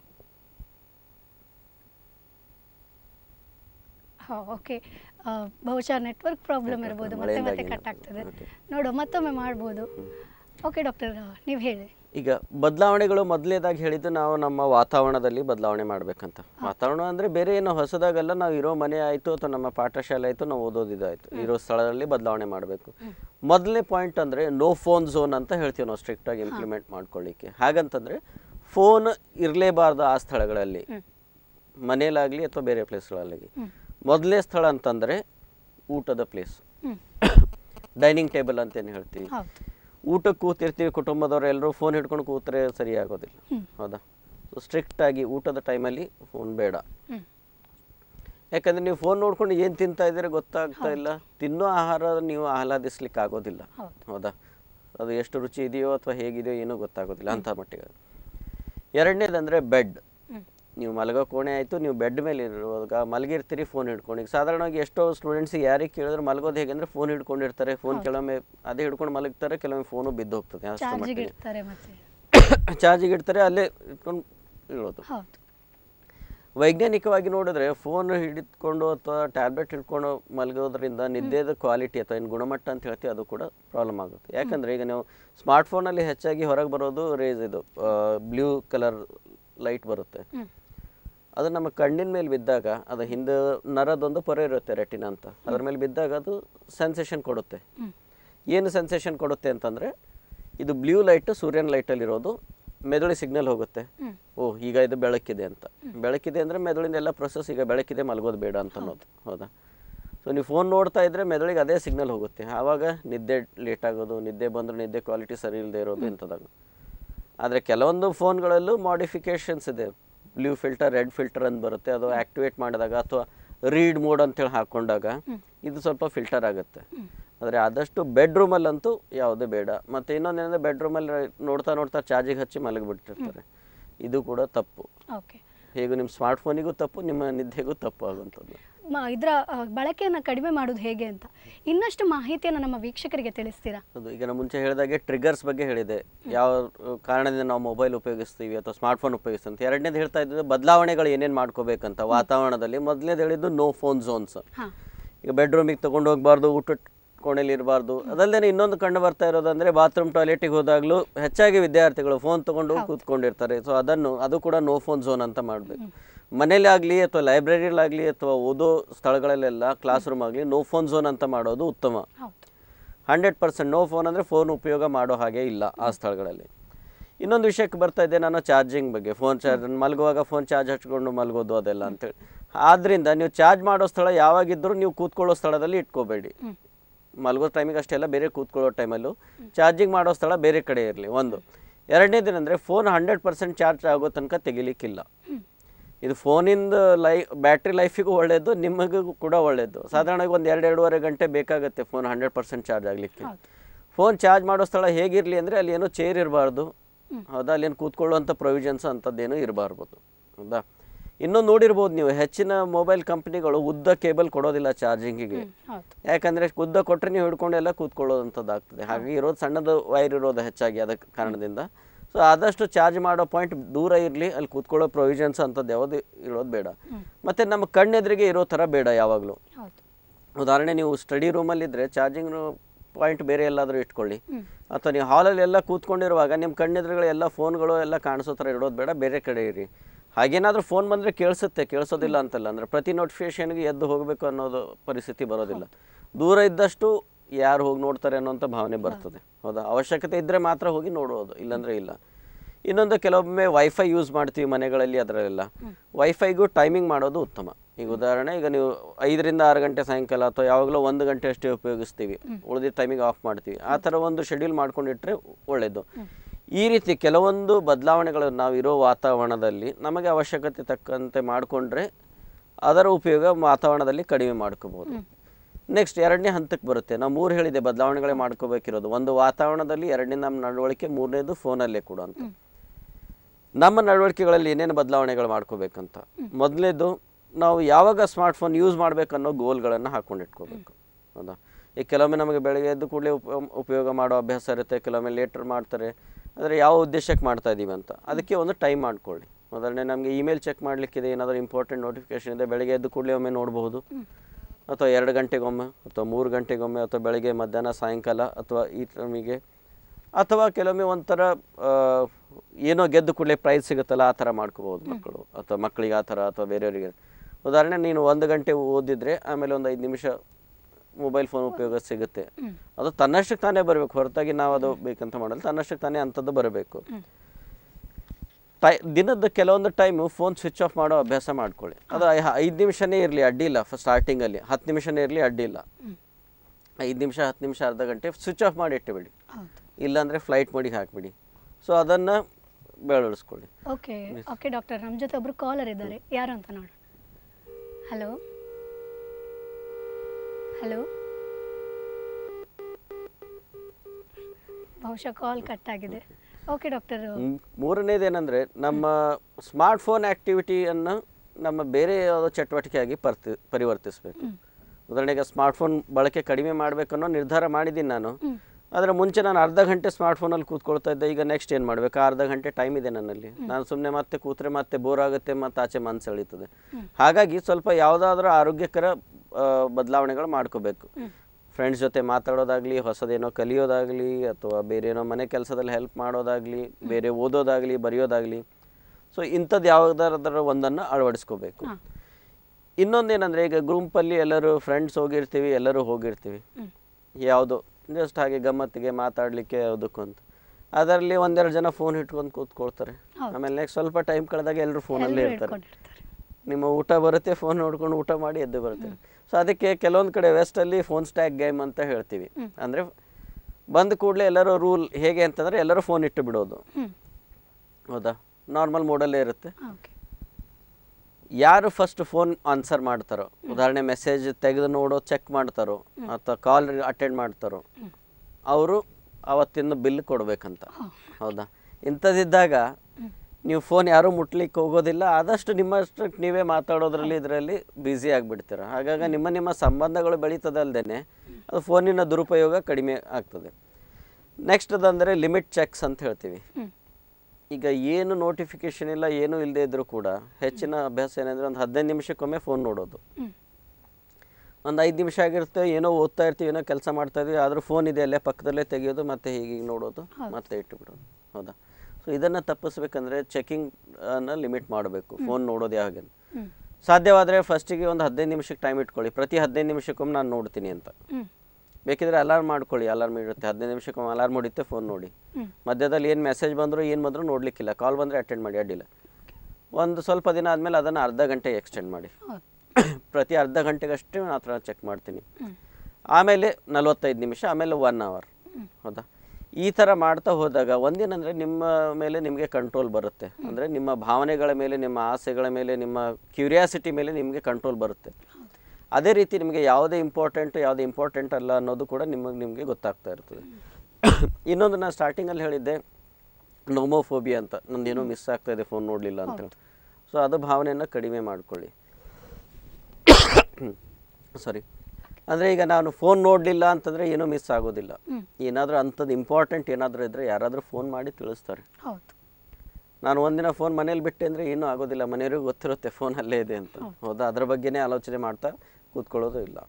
ಹಾಂ ಓಕೆ, ಬಹುಶಃ ನೆಟ್ವರ್ಕ್ ಪ್ರಾಬ್ಲಮ್ ಇರ್ಬೋದು, ಮತ್ತೆ ಮತ್ತೆ ಕಟ್ ಆಗ್ತದೆ. ನೋಡು, ಮತ್ತೊಮ್ಮೆ ಮಾಡ್ಬೋದು. ಓಕೆ ಡಾಕ್ಟರ್, ನೀವು ಹೇಳಿ. ಈಗ ಬದಲಾವಣೆಗಳು ಮೊದಲನೇದಾಗಿ ಹೇಳಿದ್ದು ನಾವು ನಮ್ಮ ವಾತಾವರಣದಲ್ಲಿ ಬದಲಾವಣೆ ಮಾಡಬೇಕಂತ. ವಾತಾವರಣ ಅಂದರೆ ಬೇರೆ ಏನೋ ಹೊಸದಾಗಲ್ಲ, ನಾವು ಇರೋ ಮನೆ ಆಯಿತು ಅಥವಾ ನಮ್ಮ ಪಾಠಶಾಲೆ ಆಯಿತು, ನಾವು ಓದೋದಿದಾಯಿತು, ಇರೋ ಸ್ಥಳದಲ್ಲಿ ಬದಲಾವಣೆ ಮಾಡಬೇಕು. ಮೊದಲನೇ ಪಾಯಿಂಟ್ ಅಂದರೆ ನೋ ಫೋನ್ ಝೋನ್ ಅಂತ ಹೇಳ್ತೀವಿ ನಾವು, ಸ್ಟ್ರಿಕ್ಟಾಗಿ ಇಂಪ್ಲಿಮೆಂಟ್ ಮಾಡ್ಕೊಳ್ಳಿಕ್ಕೆ. ಹಾಗಂತಂದರೆ ಫೋನ್ ಇರಲೇಬಾರ್ದು ಆ ಸ್ಥಳಗಳಲ್ಲಿ, ಮನೇಲಾಗಲಿ ಅಥವಾ ಬೇರೆ ಪ್ಲೇಸ್ಗಳಲ್ಲಿ. ಮೊದಲನೇ ಸ್ಥಳ ಅಂತಂದರೆ ಊಟದ ಪ್ಲೇಸ್, ಡೈನಿಂಗ್ ಟೇಬಲ್ ಅಂತೇನು ಹೇಳ್ತೀವಿ. ಊಟಕ್ಕೆ ಕೂತಿರ್ತೀವಿ, ಕುಟುಂಬದವ್ರು ಎಲ್ಲರೂ ಫೋನ್ ಹಿಡ್ಕೊಂಡು ಕೂತ್ರೆ ಸರಿ ಆಗೋದಿಲ್ಲ, ಹೌದಾ? ಸೊ ಸ್ಟ್ರಿಕ್ಟಾಗಿ ಊಟದ ಟೈಮಲ್ಲಿ ಫೋನ್ ಬೇಡ. ಯಾಕಂದರೆ ನೀವು ಫೋನ್ ನೋಡ್ಕೊಂಡು ಏನು ತಿಂತಾ ಇದ್ದೀರಾ ಗೊತ್ತಾಗ್ತಾ ಇಲ್ಲ, ತಿನ್ನೋ ಆಹಾರ ನೀವು ಆಹ್ಲಾದಿಸ್ಲಿಕ್ಕೆ ಆಗೋದಿಲ್ಲ, ಹೌದಾ? ಅದು ಎಷ್ಟು ರುಚಿ ಇದೆಯೋ ಅಥವಾ ಹೇಗಿದೆಯೋ ಏನೂ ಗೊತ್ತಾಗೋದಿಲ್ಲ ಅಂಥ ಮಟ್ಟಿಗೆ. ಎರಡನೇದಂದರೆ ಬೆಡ್. ನೀವು ಮಲಗೋ ಕೋಣೆ ಆಯಿತು, ನೀವು ಬೆಡ್ ಮೇಲೆ ಇರುವಾಗ ಮಲಗಿರ್ತೀರಿ ಫೋನ್ ಹಿಡ್ಕೊಂಡು. ಈಗ ಸಾಧಾರಣವಾಗಿ ಎಷ್ಟೋ ಸ್ಟೂಡೆಂಟ್ಸಿಗೆ ಯಾರಿಗೆ ಕೇಳಿದ್ರೆ ಮಲಗೋದು ಹೇಗೆ ಅಂದರೆ ಫೋನ್ ಹಿಡ್ಕೊಂಡಿರ್ತಾರೆ, ಫೋನ್ ಕೆಲವೊಮ್ಮೆ ಅದೇ ಹಿಡ್ಕೊಂಡು ಮಲಗ್ತಾರೆ, ಕೆಲವೊಮ್ಮೆ ಫೋನು ಬಿದ್ದು ಹೋಗ್ತದೆ, ಅಷ್ಟು ಮಟ್ಟಿಗೆ ಚಾರ್ಜಿಗೆ ಇಡ್ತಾರೆ, ಅಲ್ಲೇ ಇಟ್ಕೊಂಡು ಇರೋದು. ವೈಜ್ಞಾನಿಕವಾಗಿ ನೋಡಿದ್ರೆ ಫೋನ್ ಹಿಡಿದುಕೊಂಡು ಅಥವಾ ಟ್ಯಾಬ್ಲೆಟ್ ಹಿಡ್ಕೊಂಡು ಮಲಗೋದ್ರಿಂದ ನಿದ್ದೆದ ಕ್ವಾಲಿಟಿ ಅಥವಾ ಏನು ಗುಣಮಟ್ಟ ಅಂತ ಹೇಳ್ತೀವಿ, ಅದು ಕೂಡ ಪ್ರಾಬ್ಲಮ್ ಆಗುತ್ತೆ. ಯಾಕಂದರೆ ಈಗ ನೀವು ಸ್ಮಾರ್ಟ್ಫೋನಲ್ಲಿ ಹೆಚ್ಚಾಗಿ ಹೊರಗೆ ಬರೋದು ರೇಸ್, ಇದು ಬ್ಲೂ ಕಲರ್ ಲೈಟ್ ಬರುತ್ತೆ. ಅದು ನಮ್ಮ ಕಣ್ಣಿನ ಮೇಲೆ ಬಿದ್ದಾಗ, ಅದು ಹಿಂದೆ ನರದೊಂದು ಪೊರೆ ಇರುತ್ತೆ ರೆಟಿನ ಅಂತ, ಅದ್ರ ಮೇಲೆ ಬಿದ್ದಾಗ ಅದು ಸೆನ್ಸೇಷನ್ ಕೊಡುತ್ತೆ. ಏನು ಸೆನ್ಸೇಷನ್ ಕೊಡುತ್ತೆ ಅಂತಂದರೆ, ಇದು ಬ್ಲೂ ಲೈಟ್ ಸೂರ್ಯನ ಲೈಟಲ್ಲಿರೋದು ಮೆದುಳಿಗೆ ಸಿಗ್ನಲ್ ಹೋಗುತ್ತೆ, ಓಹ್ ಈಗ ಇದು ಬೆಳಕಿದೆ ಅಂತ. ಬೆಳಕಿದೆ ಅಂದರೆ ಮೆದುಳಿಂದ ಎಲ್ಲ ಪ್ರೊಸೆಸ್, ಈಗ ಬೆಳಕಿದೆ ಮಲಗೋದು ಬೇಡ ಅಂತ ಅನ್ನೋದು, ಹೌದಾ? ಸೊ ನೀವು ಫೋನ್ ನೋಡ್ತಾ ಇದ್ದರೆ ಮೆದುಳಿಗೆ ಅದೇ ಸಿಗ್ನಲ್ ಹೋಗುತ್ತೆ, ಆವಾಗ ನಿದ್ದೆ ಲೇಟ್ ಆಗೋದು, ನಿದ್ದೆ ಬಂದರೂ ನಿದ್ದೆ ಕ್ವಾಲಿಟಿ ಸರಿ ಇಲ್ಲದೆ ಇರೋದು ಇಂಥದಾಗ. ಆದರೆ ಕೆಲವೊಂದು ಫೋನ್ಗಳಲ್ಲೂ ಮಾಡಿಫಿಕೇಷನ್ಸ್ ಇದೆ, ಬ್ಲೂ ಫಿಲ್ಟರ್, ರೆಡ್ ಫಿಲ್ಟರ್ ಅಂತ ಬರುತ್ತೆ. ಅದು ಆ್ಯಕ್ಟಿವೇಟ್ ಮಾಡಿದಾಗ ಅಥವಾ ರೀಡ್ ಮೋಡ್ ಅಂತೇಳಿ ಹಾಕ್ಕೊಂಡಾಗ ಇದು ಸ್ವಲ್ಪ ಫಿಲ್ಟರ್ ಆಗುತ್ತೆ. ಆದರೆ ಆದಷ್ಟು ಬೆಡ್ರೂಮಲ್ಲಂತೂ ಯಾವುದೇ ಬೇಡ. ಮತ್ತು ಇನ್ನೊಂದೇನೆಂದರೆ ಬೆಡ್ರೂಮಲ್ಲಿ ನೋಡ್ತಾ ನೋಡ್ತಾ ಚಾರ್ಜಿಗೆ ಹಚ್ಚಿ ಮಲಗಿಬಿಟ್ಟಿರ್ತಾರೆ, ಇದು ಕೂಡ ತಪ್ಪು. ಹೇಗೂ ನಿಮ್ಮ ಸ್ಮಾರ್ಟ್ಫೋನಿಗೂ ತಪ್ಪು, ನಿಮ್ಮ ನಿದ್ದೆಗೂ ತಪ್ಪು ಆಗುವಂಥದ್ದು. ಇದರ ಬಳಕೆಯನ್ನು ಕಡಿಮೆ ಮಾಡೋದು ಹೇಗೆ ಅಂತ ಇನ್ನಷ್ಟು ಮಾಹಿತಿಯನ್ನು ನಮ್ಮ ವೀಕ್ಷಕರಿಗೆ ತಿಳಿಸ್ತೀರಾ? ಅದು ಈಗ ನಾನು ಮುಂಚೆ ಹೇಳಿದಾಗೆ ಟ್ರಿಗರ್ಸ್ ಬಗ್ಗೆ ಹೇಳಿದೆ, ಯಾವ ಕಾರಣದಿಂದ ನಾವು ಮೊಬೈಲ್ ಉಪಯೋಗಿಸ್ತೀವಿ ಅಥವಾ ಸ್ಮಾರ್ಟ್ಫೋನ್ ಉಪಯೋಗಿಸ್ತೀವಿ ಅಂತ. ಎರಡನೇದು ಹೇಳ್ತಾ ಇದ್ದಿದ್ದು ಬದಲಾವಣೆಗಳು ಏನೇನು ಮಾಡ್ಕೋಬೇಕಂತ ವಾತಾವರಣದಲ್ಲಿ. ಮೊದಲನೇದು ಹೇಳಿದ್ದು ನೋ ಫೋನ್ ಝೋನ್ಸ್. ಈಗ ಬೆಡ್ರೂಮಿಗೆ ತೊಗೊಂಡು ಹೋಗಬಾರ್ದು, ಊಟ ಕೋಣೆಯಲ್ಲಿ ಇರಬಾರ್ದು. ಅದಲ್ಲದೆ ಇನ್ನೊಂದು ಕಂಡು ಬರ್ತಾ ಇರೋದಂದರೆ ಬಾತ್ರೂಮ್ ಟಾಯ್ಲೆಟಿಗೆ ಹೋದಾಗಲೂ ಹೆಚ್ಚಾಗಿ ವಿದ್ಯಾರ್ಥಿಗಳು ಫೋನ್ ತೊಗೊಂಡು ಕೂತ್ಕೊಂಡಿರ್ತಾರೆ. ಸೊ ಅದನ್ನು ಅದು ಕೂಡ ನೋ ಫೋನ್ ಝೋನ್ ಅಂತ ಮಾಡಬೇಕು. ಮನೇಲಾಗಲಿ ಅಥವಾ ಲೈಬ್ರರಿಲಾಗಲಿ ಅಥವಾ ಓದೋ ಸ್ಥಳಗಳಲ್ಲೆಲ್ಲ, ಕ್ಲಾಸ್ ರೂಮ್ ಆಗಲಿ, ನೋ ಫೋನ್ ಝೋನ್ ಅಂತ ಮಾಡೋದು ಉತ್ತಮ. ಹಂಡ್ರೆಡ್ ಪರ್ಸೆಂಟ್ ನೋ ಫೋನ್ ಅಂದರೆ ಫೋನ್ ಉಪಯೋಗ ಮಾಡೋ ಹಾಗೆ ಇಲ್ಲ ಆ ಸ್ಥಳಗಳಲ್ಲಿ. ಇನ್ನೊಂದು ವಿಷಯಕ್ಕೆ ಬರ್ತಾ ಇದ್ದೆ ನಾನು, ಚಾರ್ಜಿಂಗ್ ಬಗ್ಗೆ. ಫೋನ್ ಚಾರ್ಜ್ ಮಲಗುವಾಗ ಫೋನ್ ಚಾರ್ಜ್ ಹಚ್ಕೊಂಡು ಮಲಗೋದು ಅದೆಲ್ಲ ಅಂತೇಳಿ. ಆದ್ದರಿಂದ ನೀವು ಚಾರ್ಜ್ ಮಾಡೋ ಸ್ಥಳ ಯಾವಾಗಿದ್ದರೂ ನೀವು ಕೂತ್ಕೊಳ್ಳೋ ಸ್ಥಳದಲ್ಲಿ ಇಟ್ಕೋಬೇಡಿ. ಮಲಗೋ ಟೈಮಿಗೆ ಅಷ್ಟೆಲ್ಲ, ಬೇರೆ ಕೂತ್ಕೊಳ್ಳೋ ಟೈಮಲ್ಲೂ ಚಾರ್ಜಿಂಗ್ ಮಾಡೋ ಸ್ಥಳ ಬೇರೆ ಕಡೆ ಇರಲಿ, ಒಂದು. ಎರಡನೇದೇನೆಂದರೆ ಫೋನ್ ಹಂಡ್ರೆಡ್ ಪರ್ಸೆಂಟ್ ಚಾರ್ಜ್ ಆಗೋ ತನಕ ತೆಗಿಲಿಕ್ಕಿಲ್ಲ. ಇದು ಫೋನಿಂದ ಲೈ ಬ್ಯಾಟ್ರಿ ಲೈಫಿಗೂ ಒಳ್ಳೆಯದು, ನಿಮಗೂ ಕೂಡ ಒಳ್ಳೆಯದು. ಸಾಧಾರಣವಾಗಿ ಒಂದು ಎರಡು ಎರಡೂವರೆ ಗಂಟೆ ಬೇಕಾಗುತ್ತೆ ಫೋನ್ ಹಂಡ್ರೆಡ್ ಪರ್ಸೆಂಟ್ ಚಾರ್ಜ್ ಆಗಲಿಕ್ಕೆ. ಫೋನ್ ಚಾರ್ಜ್ ಮಾಡೋ ಸ್ಥಳ ಹೇಗಿರಲಿ ಅಂದರೆ ಅಲ್ಲಿ ಏನೋ ಚೇರ್ ಇರಬಾರ್ದು, ಹೌದಾ? ಅಲ್ಲಿ ಏನು ಕೂತ್ಕೊಳ್ಳುವಂಥ ಪ್ರೊವಿಷನ್ಸ್ ಅಂಥದ್ದೇನೂ ಇರಬಾರ್ದು, ಹೌದಾ? ಇನ್ನೊಂದು ನೋಡಿರ್ಬೋದು ನೀವು, ಹೆಚ್ಚಿನ ಮೊಬೈಲ್ ಕಂಪ್ನಿಗಳು ಉದ್ದ ಕೇಬಲ್ ಕೊಡೋದಿಲ್ಲ ಚಾರ್ಜಿಂಗಿಗೆ. ಯಾಕಂದರೆ ಉದ್ದ ಕೊಟ್ಟರೆ ನೀವು ಹಿಡ್ಕೊಂಡೆಲ್ಲ ಕೂತ್ಕೊಳ್ಳೋದಂಥದ್ದಾಗ್ತದೆ. ಹಾಗಾಗಿ ಇರೋದು ಸಣ್ಣದು ವೈರ್ ಇರೋದು ಹೆಚ್ಚಾಗಿ ಅದಕ್ಕೆ ಕಾರಣದಿಂದ. ಸೊ ಆದಷ್ಟು ಚಾರ್ಜ್ ಮಾಡೋ ಪಾಯಿಂಟ್ ದೂರ ಇರಲಿ, ಅಲ್ಲಿ ಕೂತ್ಕೊಳ್ಳೋ ಪ್ರೊವಿಷನ್ಸ್ ಅಂಥದ್ದು ಯಾವುದು ಇರೋದು ಬೇಡ. ಮತ್ತು ನಮ್ಮ ಕಣ್ಣೆದುರಿಗೆ ಇರೋ ಥರ ಬೇಡ ಯಾವಾಗಲೂ. ಉದಾಹರಣೆ ನೀವು ಸ್ಟಡಿ ರೂಮಲ್ಲಿದ್ದರೆ ಚಾರ್ಜಿಂಗ್ ಪಾಯಿಂಟ್ ಬೇರೆ ಎಲ್ಲಾದರೂ ಇಟ್ಕೊಳ್ಳಿ, ಅಥವಾ ನೀವು ಹಾಲಲ್ಲಿ ಎಲ್ಲ ಕೂತ್ಕೊಂಡಿರುವಾಗ ನಿಮ್ಮ ಕಣ್ಣೆದುರುಗಳು ಎಲ್ಲ ಫೋನ್ಗಳು ಎಲ್ಲ ಕಾಣಿಸೋ ಥರ ಇಡೋದು ಬೇಡ, ಬೇರೆ ಕಡೆ ಇರಿ. ಹಾಗೇನಾದರೂ ಫೋನ್ ಬಂದರೆ ಕೇಳಿಸುತ್ತೆ, ಕೇಳಿಸೋದಿಲ್ಲ ಅಂತಲ್ಲ, ಅಂದರೆ ಪ್ರತಿ ನೋಟಿಫಿಕೇಷನ್ಗೆ ಎದ್ದು ಹೋಗಬೇಕು ಅನ್ನೋದು ಪರಿಸ್ಥಿತಿ ಬರೋದಿಲ್ಲ. ದೂರ ಇದ್ದಷ್ಟು ಯಾರು ಹೋಗಿ ನೋಡ್ತಾರೆ ಅನ್ನೋಂಥ ಭಾವನೆ ಬರ್ತದೆ. ಹೌದಾ, ಅವಶ್ಯಕತೆ ಇದ್ದರೆ ಮಾತ್ರ ಹೋಗಿ ನೋಡ್ಬೋದು, ಇಲ್ಲಾಂದರೆ ಇಲ್ಲ. ಇನ್ನೊಂದು ಕೆಲವೊಮ್ಮೆ ವೈಫೈ ಯೂಸ್ ಮಾಡ್ತೀವಿ ಮನೆಗಳಲ್ಲಿ, ಅದರಲ್ಲೆಲ್ಲ ವೈಫೈಗೂ ಟೈಮಿಂಗ್ ಮಾಡೋದು ಉತ್ತಮ. ಈಗ ಉದಾಹರಣೆ, ಈಗ ನೀವು ಐದರಿಂದ ಆರು ಗಂಟೆ ಸಾಯಂಕಾಲ ಅಥವಾ ಯಾವಾಗಲೂ ಒಂದು ಗಂಟೆ ಅಷ್ಟೇ ಉಪಯೋಗಿಸ್ತೀವಿ, ಉಳಿದಿದ್ದ ಟೈಮಿಗೆ ಆಫ್ ಮಾಡ್ತೀವಿ. ಆ ಥರ ಒಂದು ಶೆಡ್ಯೂಲ್ ಮಾಡ್ಕೊಂಡಿಟ್ರೆ ಒಳ್ಳೆಯದು. ಈ ರೀತಿ ಕೆಲವೊಂದು ಬದಲಾವಣೆಗಳು ನಾವಿರೋ ವಾತಾವರಣದಲ್ಲಿ ನಮಗೆ ಅವಶ್ಯಕತೆ ತಕ್ಕಂತೆ ಮಾಡಿಕೊಂಡ್ರೆ ಅದರ ಉಪಯೋಗ ವಾತಾವರಣದಲ್ಲಿ ಕಡಿಮೆ ಮಾಡ್ಕೋಬೋದು. ನೆಕ್ಸ್ಟ್ ಎರಡನೇ ಹಂತಕ್ಕೆ ಬರುತ್ತೆ. ನಾವು ಮೂರು ಹೇಳಿದೆ ಬದಲಾವಣೆಗಳೇ ಮಾಡ್ಕೋಬೇಕಿರೋದು. ಒಂದು ವಾತಾವರಣದಲ್ಲಿ, ಎರಡನೇ ನಮ್ಮ ನಡವಳಿಕೆ, ಮೂರನೇದು ಫೋನಲ್ಲೇ ಕೂಡ ಅಂತ. ನಮ್ಮ ನಡವಳಿಕೆಗಳಲ್ಲಿ ಏನೇನು ಬದಲಾವಣೆಗಳು ಮಾಡ್ಕೋಬೇಕಂತ, ಮೊದಲನೇದು ನಾವು ಯಾವಾಗ ಸ್ಮಾರ್ಟ್ಫೋನ್ ಯೂಸ್ ಮಾಡಬೇಕನ್ನೋ ಗೋಲ್ಗಳನ್ನು ಹಾಕ್ಕೊಂಡಿಟ್ಕೋಬೇಕು. ಹೌದಾ, ಈಗ ಕೆಲವೊಮ್ಮೆ ನಮಗೆ ಬೆಳಗ್ಗೆ ಎದ್ದು ಕೂಡಲೇ ಉಪ ಉಪಯೋಗ ಮಾಡೋ ಅಭ್ಯಾಸ ಇರುತ್ತೆ, ಕೆಲವೊಮ್ಮೆ ಲೇಟರ್ ಮಾಡ್ತಾರೆ. ಅಂದರೆ ಯಾವ ಉದ್ದೇಶಕ್ಕೆ ಮಾಡ್ತಾ ಇದ್ದೀವಿ ಅಂತ ಅದಕ್ಕೆ ಒಂದು ಟೈಮ್ ಮಾಡ್ಕೊಳ್ಳಿ. ಉದಾಹರಣೆ ನಮಗೆ ಇಮೇಲ್ ಚೆಕ್ ಮಾಡಲಿಕ್ಕಿದೆ, ಏನಾದರೂ ಇಂಪಾರ್ಟೆಂಟ್ ನೋಟಿಫಿಕೇಷನ್ ಇದೆ, ಬೆಳಗ್ಗೆ ಎದ್ದು ಕೂಡಲೇ ಒಮ್ಮೆ ನೋಡ್ಬೋದು, ಅಥವಾ ಎರಡು ಗಂಟೆಗೊಮ್ಮೆ ಅಥವಾ ಮೂರು ಗಂಟೆಗೊಮ್ಮೆ ಅಥವಾ ಬೆಳಗ್ಗೆ ಮಧ್ಯಾಹ್ನ ಸಾಯಂಕಾಲ ಅಥವಾ ಈ ಟೈಮಿಗೆ, ಅಥವಾ ಕೆಲವೊಮ್ಮೆ ಒಂಥರ ಏನೋ ಗೆದ್ದು ಕೂಡಲೇ ಪ್ರೈಸ್ ಸಿಗುತ್ತಲ್ಲ ಆ ಥರ ಮಾಡ್ಕೋಬೋದು ಮಕ್ಕಳು, ಅಥವಾ ಮಕ್ಕಳಿಗೆ ಆ ಥರ, ಅಥವಾ ಬೇರೆಯವರಿಗೆ. ಉದಾಹರಣೆ ನೀನು ಒಂದು ಗಂಟೆ ಓದಿದರೆ ಆಮೇಲೆ ಒಂದು ಐದು ನಿಮಿಷ ಮೊಬೈಲ್ ಫೋನ್ ಉಪಯೋಗ ಸಿಗುತ್ತೆ. ಅದು ತನ್ನಷ್ಟಕ್ಕೆ ತಾನೇ ಬರಬೇಕು, ಹೊರತಾಗಿ ನಾವು ಅದು ಬೇಕಂತ ಮಾಡಲ್ಲ, ತನ್ನಷ್ಟಕ್ಕೆ ತಾನೇ ಅಂಥದ್ದು ಬರಬೇಕು. ಟೈ ದಿನದ ಕೆಲವೊಂದು ಟೈಮು ಫೋನ್ ಸ್ವಿಚ್ ಆಫ್ ಮಾಡೋ ಅಭ್ಯಾಸ ಮಾಡ್ಕೊಳ್ಳಿ. ಅದು ಐದು ನಿಮಿಷನೇ ಇರಲಿ ಅಡ್ಡಿ ಇಲ್ಲ, ಫಸ್ಟ್ ಸ್ಟಾರ್ಟಿಂಗಲ್ಲಿ ಹತ್ತು ನಿಮಿಷನೇ ಇರಲಿ ಅಡ್ಡಿ ಇಲ್ಲ. ಐದು ನಿಮಿಷ ಹತ್ತು ನಿಮಿಷ ಅರ್ಧ ಗಂಟೆ ಸ್ವಿಚ್ ಆಫ್ ಮಾಡಿ ಇಟ್ಟುಬಿಡಿ, ಇಲ್ಲಾಂದರೆ ಫ್ಲೈಟ್ ಮೋಡಿಗೆ ಹಾಕಿಬಿಡಿ. ಸೊ ಅದನ್ನು ಬೆಳೆಸ್ಕೊಳ್ಳಿ. ಓಕೆ ಓಕೆ ಡಾಕ್ಟರ್, ನಮ್ಮ ಜೊತೆ ಒಬ್ಬರು ಕಾಲರ್ ಇದ್ದಾರೆ, ಯಾರು ಅಂತ ನೋಡೋಣ. ಹಲೋ ಹಲೋ, ಬಹುಶಃ ಕಾಲ್ ಕಟ್ ಆಗಿದೆ. ಓಕೆ ಡಾಕ್ಟರ್, ಮೂರನೇದೇನೆಂದರೆ ನಮ್ಮ ಸ್ಮಾರ್ಟ್ಫೋನ್ ಆ್ಯಕ್ಟಿವಿಟಿಯನ್ನು ನಮ್ಮ ಬೇರೆ ಯಾವುದೋ ಚಟುವಟಿಕೆಯಾಗಿ ಪರ್ತಿ ಪರಿವರ್ತಿಸಬೇಕು. ಉದಾಹರಣೆಗೆ ಸ್ಮಾರ್ಟ್ಫೋನ್ ಬಳಕೆ ಕಡಿಮೆ ಮಾಡಬೇಕನ್ನೋ ನಿರ್ಧಾರ ಮಾಡಿದ್ದೀನಿ ನಾನು. ಅದರ ಮುಂಚೆ ನಾನು ಅರ್ಧ ಗಂಟೆ ಸ್ಮಾರ್ಟ್ಫೋನಲ್ಲಿ ಕೂತ್ಕೊಳ್ತಾ ಇದ್ದೆ, ಈಗ ನೆಕ್ಸ್ಟ್ ಏನು ಮಾಡಬೇಕು, ಅರ್ಧ ಗಂಟೆ ಟೈಮ್ ಇದೆ ನನ್ನಲ್ಲಿ, ನಾನು ಸುಮ್ಮನೆ ಮತ್ತೆ ಕೂತ್ರೆ ಮತ್ತೆ ಬೋರ್ ಆಗುತ್ತೆ, ಮತ್ತು ಆಚೆ ಮನಸ್ಸು ಎಳೀತದೆ. ಹಾಗಾಗಿ ಸ್ವಲ್ಪ ಯಾವುದಾದ್ರೂ ಆರೋಗ್ಯಕರ ಬದಲಾವಣೆಗಳು ಮಾಡ್ಕೋಬೇಕು. ಫ್ರೆಂಡ್ಸ್ ಜೊತೆ ಮಾತಾಡೋದಾಗಲಿ, ಹೊಸದೇನೋ ಕಲಿಯೋದಾಗಲಿ, ಅಥವಾ ಬೇರೆ ಏನೋ ಮನೆ ಕೆಲಸದಲ್ಲಿ ಹೆಲ್ಪ್ ಮಾಡೋದಾಗಲಿ, ಬೇರೆ ಓದೋದಾಗಲಿ, ಬರೆಯೋದಾಗಲಿ. ಸೊ ಇಂಥದ್ದು ಯಾವುದಾದ್ರೂ ಒಂದನ್ನು ಅಳವಡಿಸ್ಕೋಬೇಕು. ಇನ್ನೊಂದೇನೆಂದರೆ, ಈಗ ಗ್ರೂಪಲ್ಲಿ ಎಲ್ಲರೂ ಫ್ರೆಂಡ್ಸ್ ಹೋಗಿರ್ತೀವಿ, ಎಲ್ಲರೂ ಹೋಗಿರ್ತೀವಿ, ಯಾವುದೋ ಜಸ್ಟ್ ಹಾಗೆ ಗಮ್ಮತ್ತಿಗೆ ಮಾತಾಡಲಿಕ್ಕೆ ಯಾವುದಕ್ಕೂ ಅಂತ. ಅದರಲ್ಲಿ ಒಂದೆರಡು ಜನ ಫೋನ್ ಇಟ್ಕೊಂಡು ಕೂತ್ಕೊಳ್ತಾರೆ. ಆಮೇಲೆ ನೆಕ್ಸ್ಟ್ ಸ್ವಲ್ಪ ಟೈಮ್ ಕಳೆದಾಗ ಎಲ್ಲರೂ ಫೋನಲ್ಲೇ ಇರ್ತಾರೆ. ನಿಮ್ಮ ಊಟ ಬರುತ್ತೆ, ಫೋನ್ ನೋಡ್ಕೊಂಡು ಊಟ ಮಾಡಿ ಎದ್ದು ಬರ್ತಾರೆ. ಸೊ ಅದಕ್ಕೆ ಕೆಲವೊಂದು ಕಡೆ ವೆಸ್ಟಲ್ಲಿ ಫೋನ್ ಸ್ಟ್ಯಾಕ್ ಗೇಮ್ ಅಂತ ಹೇಳ್ತೀವಿ. ಅಂದರೆ ಬಂದ ಕೂಡಲೇ ಎಲ್ಲರೂ ರೂಲ್ ಹೇಗೆ ಅಂತಂದರೆ ಎಲ್ಲರೂ ಫೋನ್ ಇಟ್ಟು ಬಿಡೋದು. ಹೌದಾ, ನಾರ್ಮಲ್ ಮೋಡಲ್ಲೇ ಇರುತ್ತೆ. ಯಾರು ಫಸ್ಟ್ ಫೋನ್ ಆನ್ಸರ್ ಮಾಡ್ತಾರೋ, ಉದಾಹರಣೆ ಮೆಸೇಜ್ ತೆಗೆದು ನೋಡೋ ಚೆಕ್ ಮಾಡ್ತಾರೋ ಅಥವಾ ಕಾಲ್ ಅಟೆಂಡ್ ಮಾಡ್ತಾರೋ, ಅವರು ಅವತ್ತಿನ ಬಿಲ್ ಕೊಡಬೇಕಂತ. ಹೌದಾ, ಇಂಥದ್ದಿದ್ದಾಗ ನೀವು ಫೋನ್ ಯಾರೂ ಮುಟ್ಲಿಕ್ಕೆ ಹೋಗೋದಿಲ್ಲ, ಆದಷ್ಟು ನಿಮ್ಮಷ್ಟಕ್ಕೆ ನೀವೇ ಮಾತಾಡೋದ್ರಲ್ಲಿ ಇದರಲ್ಲಿ ಬ್ಯುಸಿ ಆಗಿಬಿಡ್ತೀರ. ಹಾಗಾಗಿ ನಿಮ್ಮ ನಿಮ್ಮ ಸಂಬಂಧಗಳು ಬೆಳೀತದಲ್ದೇ ಅದು ಫೋನಿನ ದುರುಪಯೋಗ ಕಡಿಮೆ ಆಗ್ತದೆ. ನೆಕ್ಸ್ಟ್ ಅದಂದರೆ ಲಿಮಿಟ್ ಚೆಕ್ಸ್ ಅಂತ ಹೇಳ್ತೀವಿ. ಈಗ ಏನು ನೋಟಿಫಿಕೇಷನ್ ಇಲ್ಲ, ಏನೂ ಇಲ್ಲದೆ ಇದ್ದರೂ ಕೂಡ ಹೆಚ್ಚಿನ ಅಭ್ಯಾಸ ಏನಂದರೆ ಒಂದು ಹದಿನೈದು ನಿಮಿಷಕ್ಕೊಮ್ಮೆ ಫೋನ್ ನೋಡೋದು. ಒಂದು ಐದು ನಿಮಿಷ ಆಗಿರುತ್ತೆ, ಏನೋ ಓದ್ತಾ ಇರ್ತೀವಿ, ಏನೋ ಕೆಲಸ ಮಾಡ್ತಾ ಇದ್ವಿ, ಆದರೂ ಫೋನ್ ಇದೆ ಅಲ್ಲೇ ಪಕ್ಕದಲ್ಲೇ ತೆಗೆಯೋದು, ಮತ್ತೆ ಹೀಗೆ ನೋಡೋದು, ಮತ್ತೆ ಇಟ್ಟುಬಿಡೋದು. ಹೌದಾ, ಸೊ ಇದನ್ನು ತಪ್ಪಿಸ್ಬೇಕಂದ್ರೆ ಚೆಕಿಂಗ್ ಅನ್ನು ಲಿಮಿಟ್ ಮಾಡಬೇಕು. ಫೋನ್ ನೋಡೋದು ಯಾವಾಗ ಸಾಧ್ಯವಾದರೆ ಫಸ್ಟಿಗೆ ಒಂದು ಹದಿನೈದು ನಿಮಿಷಕ್ಕೆ ಟೈಮ್ ಇಟ್ಕೊಳ್ಳಿ, ಪ್ರತಿ ಹದಿನೈದು ನಿಮಿಷಕ್ಕೊಮ್ಮೆ ನಾನು ನೋಡ್ತೀನಿ ಅಂತ. ಬೇಕಿದ್ರೆ ಅಲಾರ್ಮ್ ಮಾಡ್ಕೊಳ್ಳಿ, ಅಲಾರ್ಮ್ ಇರುತ್ತೆ, ಹದಿನೈದು ನಿಮಿಷಕ್ಕೊಮ್ಮೆ ಅಲಾರ್ಮ್ ಹೊಡಿತೆ, ಫೋನ್ ನೋಡಿ. ಮಧ್ಯದಲ್ಲಿ ಏನು ಮೆಸೇಜ್ ಬಂದರೂ ಏನು ಬಂದರೂ ನೋಡಲಿಕ್ಕಿಲ್ಲ, ಕಾಲ್ ಬಂದರೆ ಅಟೆಂಡ್ ಮಾಡಿ, ಅಡ್ಡಿಲ್ಲ. ಒಂದು ಸ್ವಲ್ಪ ದಿನ ಆದಮೇಲೆ ಅದನ್ನು ಅರ್ಧ ಗಂಟೆ ಎಕ್ಸ್ಟೆಂಡ್ ಮಾಡಿ, ಪ್ರತಿ ಅರ್ಧ ಗಂಟೆಗಷ್ಟೇ ಆ ಥರ ಚೆಕ್ ಮಾಡ್ತೀನಿ. ಆಮೇಲೆ ನಲ್ವತ್ತೈದು ನಿಮಿಷ, ಆಮೇಲೆ ಒನ್ ಅವರ್. ಹೌದಾ, ಈ ಥರ ಮಾಡ್ತಾ ಹೋದಾಗ ಒಂದೇನಂದರೆ ನಿಮ್ಮ ಮೇಲೆ ನಿಮಗೆ ಕಂಟ್ರೋಲ್ ಬರುತ್ತೆ. ಅಂದರೆ ನಿಮ್ಮ ಭಾವನೆಗಳ ಮೇಲೆ, ನಿಮ್ಮ ಆಸೆಗಳ ಮೇಲೆ, ನಿಮ್ಮ ಕ್ಯೂರಿಯಾಸಿಟಿ ಮೇಲೆ ನಿಮಗೆ ಕಂಟ್ರೋಲ್ ಬರುತ್ತೆ. ಅದೇ ರೀತಿ ನಿಮಗೆ ಯಾವುದೇ ಇಂಪಾರ್ಟೆಂಟ್ ಯಾವುದೇ ಇಂಪಾರ್ಟೆಂಟ್ ಅಲ್ಲ ಅನ್ನೋದು ಕೂಡ ನಿಮಗೆ ನಿಮಗೆ ಗೊತ್ತಾಗ್ತಾ ಇರ್ತದೆ. ಇನ್ನೊಂದು ನಾನು ಸ್ಟಾರ್ಟಿಂಗಲ್ಲಿ ಹೇಳಿದ್ದೆ ನೋಮೋಫೋಬಿಯಾ ಅಂತ, ನಂದೇನೋ ಮಿಸ್ ಆಗ್ತಾ ಇದೆ ಫೋನ್ ನೋಡಲಿಲ್ಲ ಅಂತೇಳಿ. ಸೊ ಅದು ಭಾವನೆಯನ್ನು ಕಡಿಮೆ ಮಾಡ್ಕೊಳ್ಳಿ. ಸಾರಿ, ಅಂದರೆ ಈಗ ನಾನು ಫೋನ್ ನೋಡಲಿಲ್ಲ ಅಂತಂದರೆ ಏನೂ ಮಿಸ್ ಆಗೋದಿಲ್ಲ. ಏನಾದರೂ ಅಂಥದ್ದು ಇಂಪಾರ್ಟೆಂಟ್ ಏನಾದರೂ ಇದ್ದರೆ ಯಾರಾದರೂ ಫೋನ್ ಮಾಡಿ ತಿಳಿಸ್ತಾರೆ. ನಾನು ಒಂದಿನ ಫೋನ್ ಮನೇಲಿ ಬಿಟ್ಟೆ ಅಂದರೆ ಏನೂ ಆಗೋದಿಲ್ಲ, ಮನೆಯವ್ರಿಗೆ ಗೊತ್ತಿರುತ್ತೆ ಫೋನ್ ಅಲ್ಲೇ ಇದೆ ಅಂತ. ಹೌದಾ, ಅದ್ರ ಬಗ್ಗೆನೇ ಆಲೋಚನೆ ಮಾಡ್ತಾ ಕೂತ್ಕೊಳ್ಳೋದು ಇಲ್ಲ.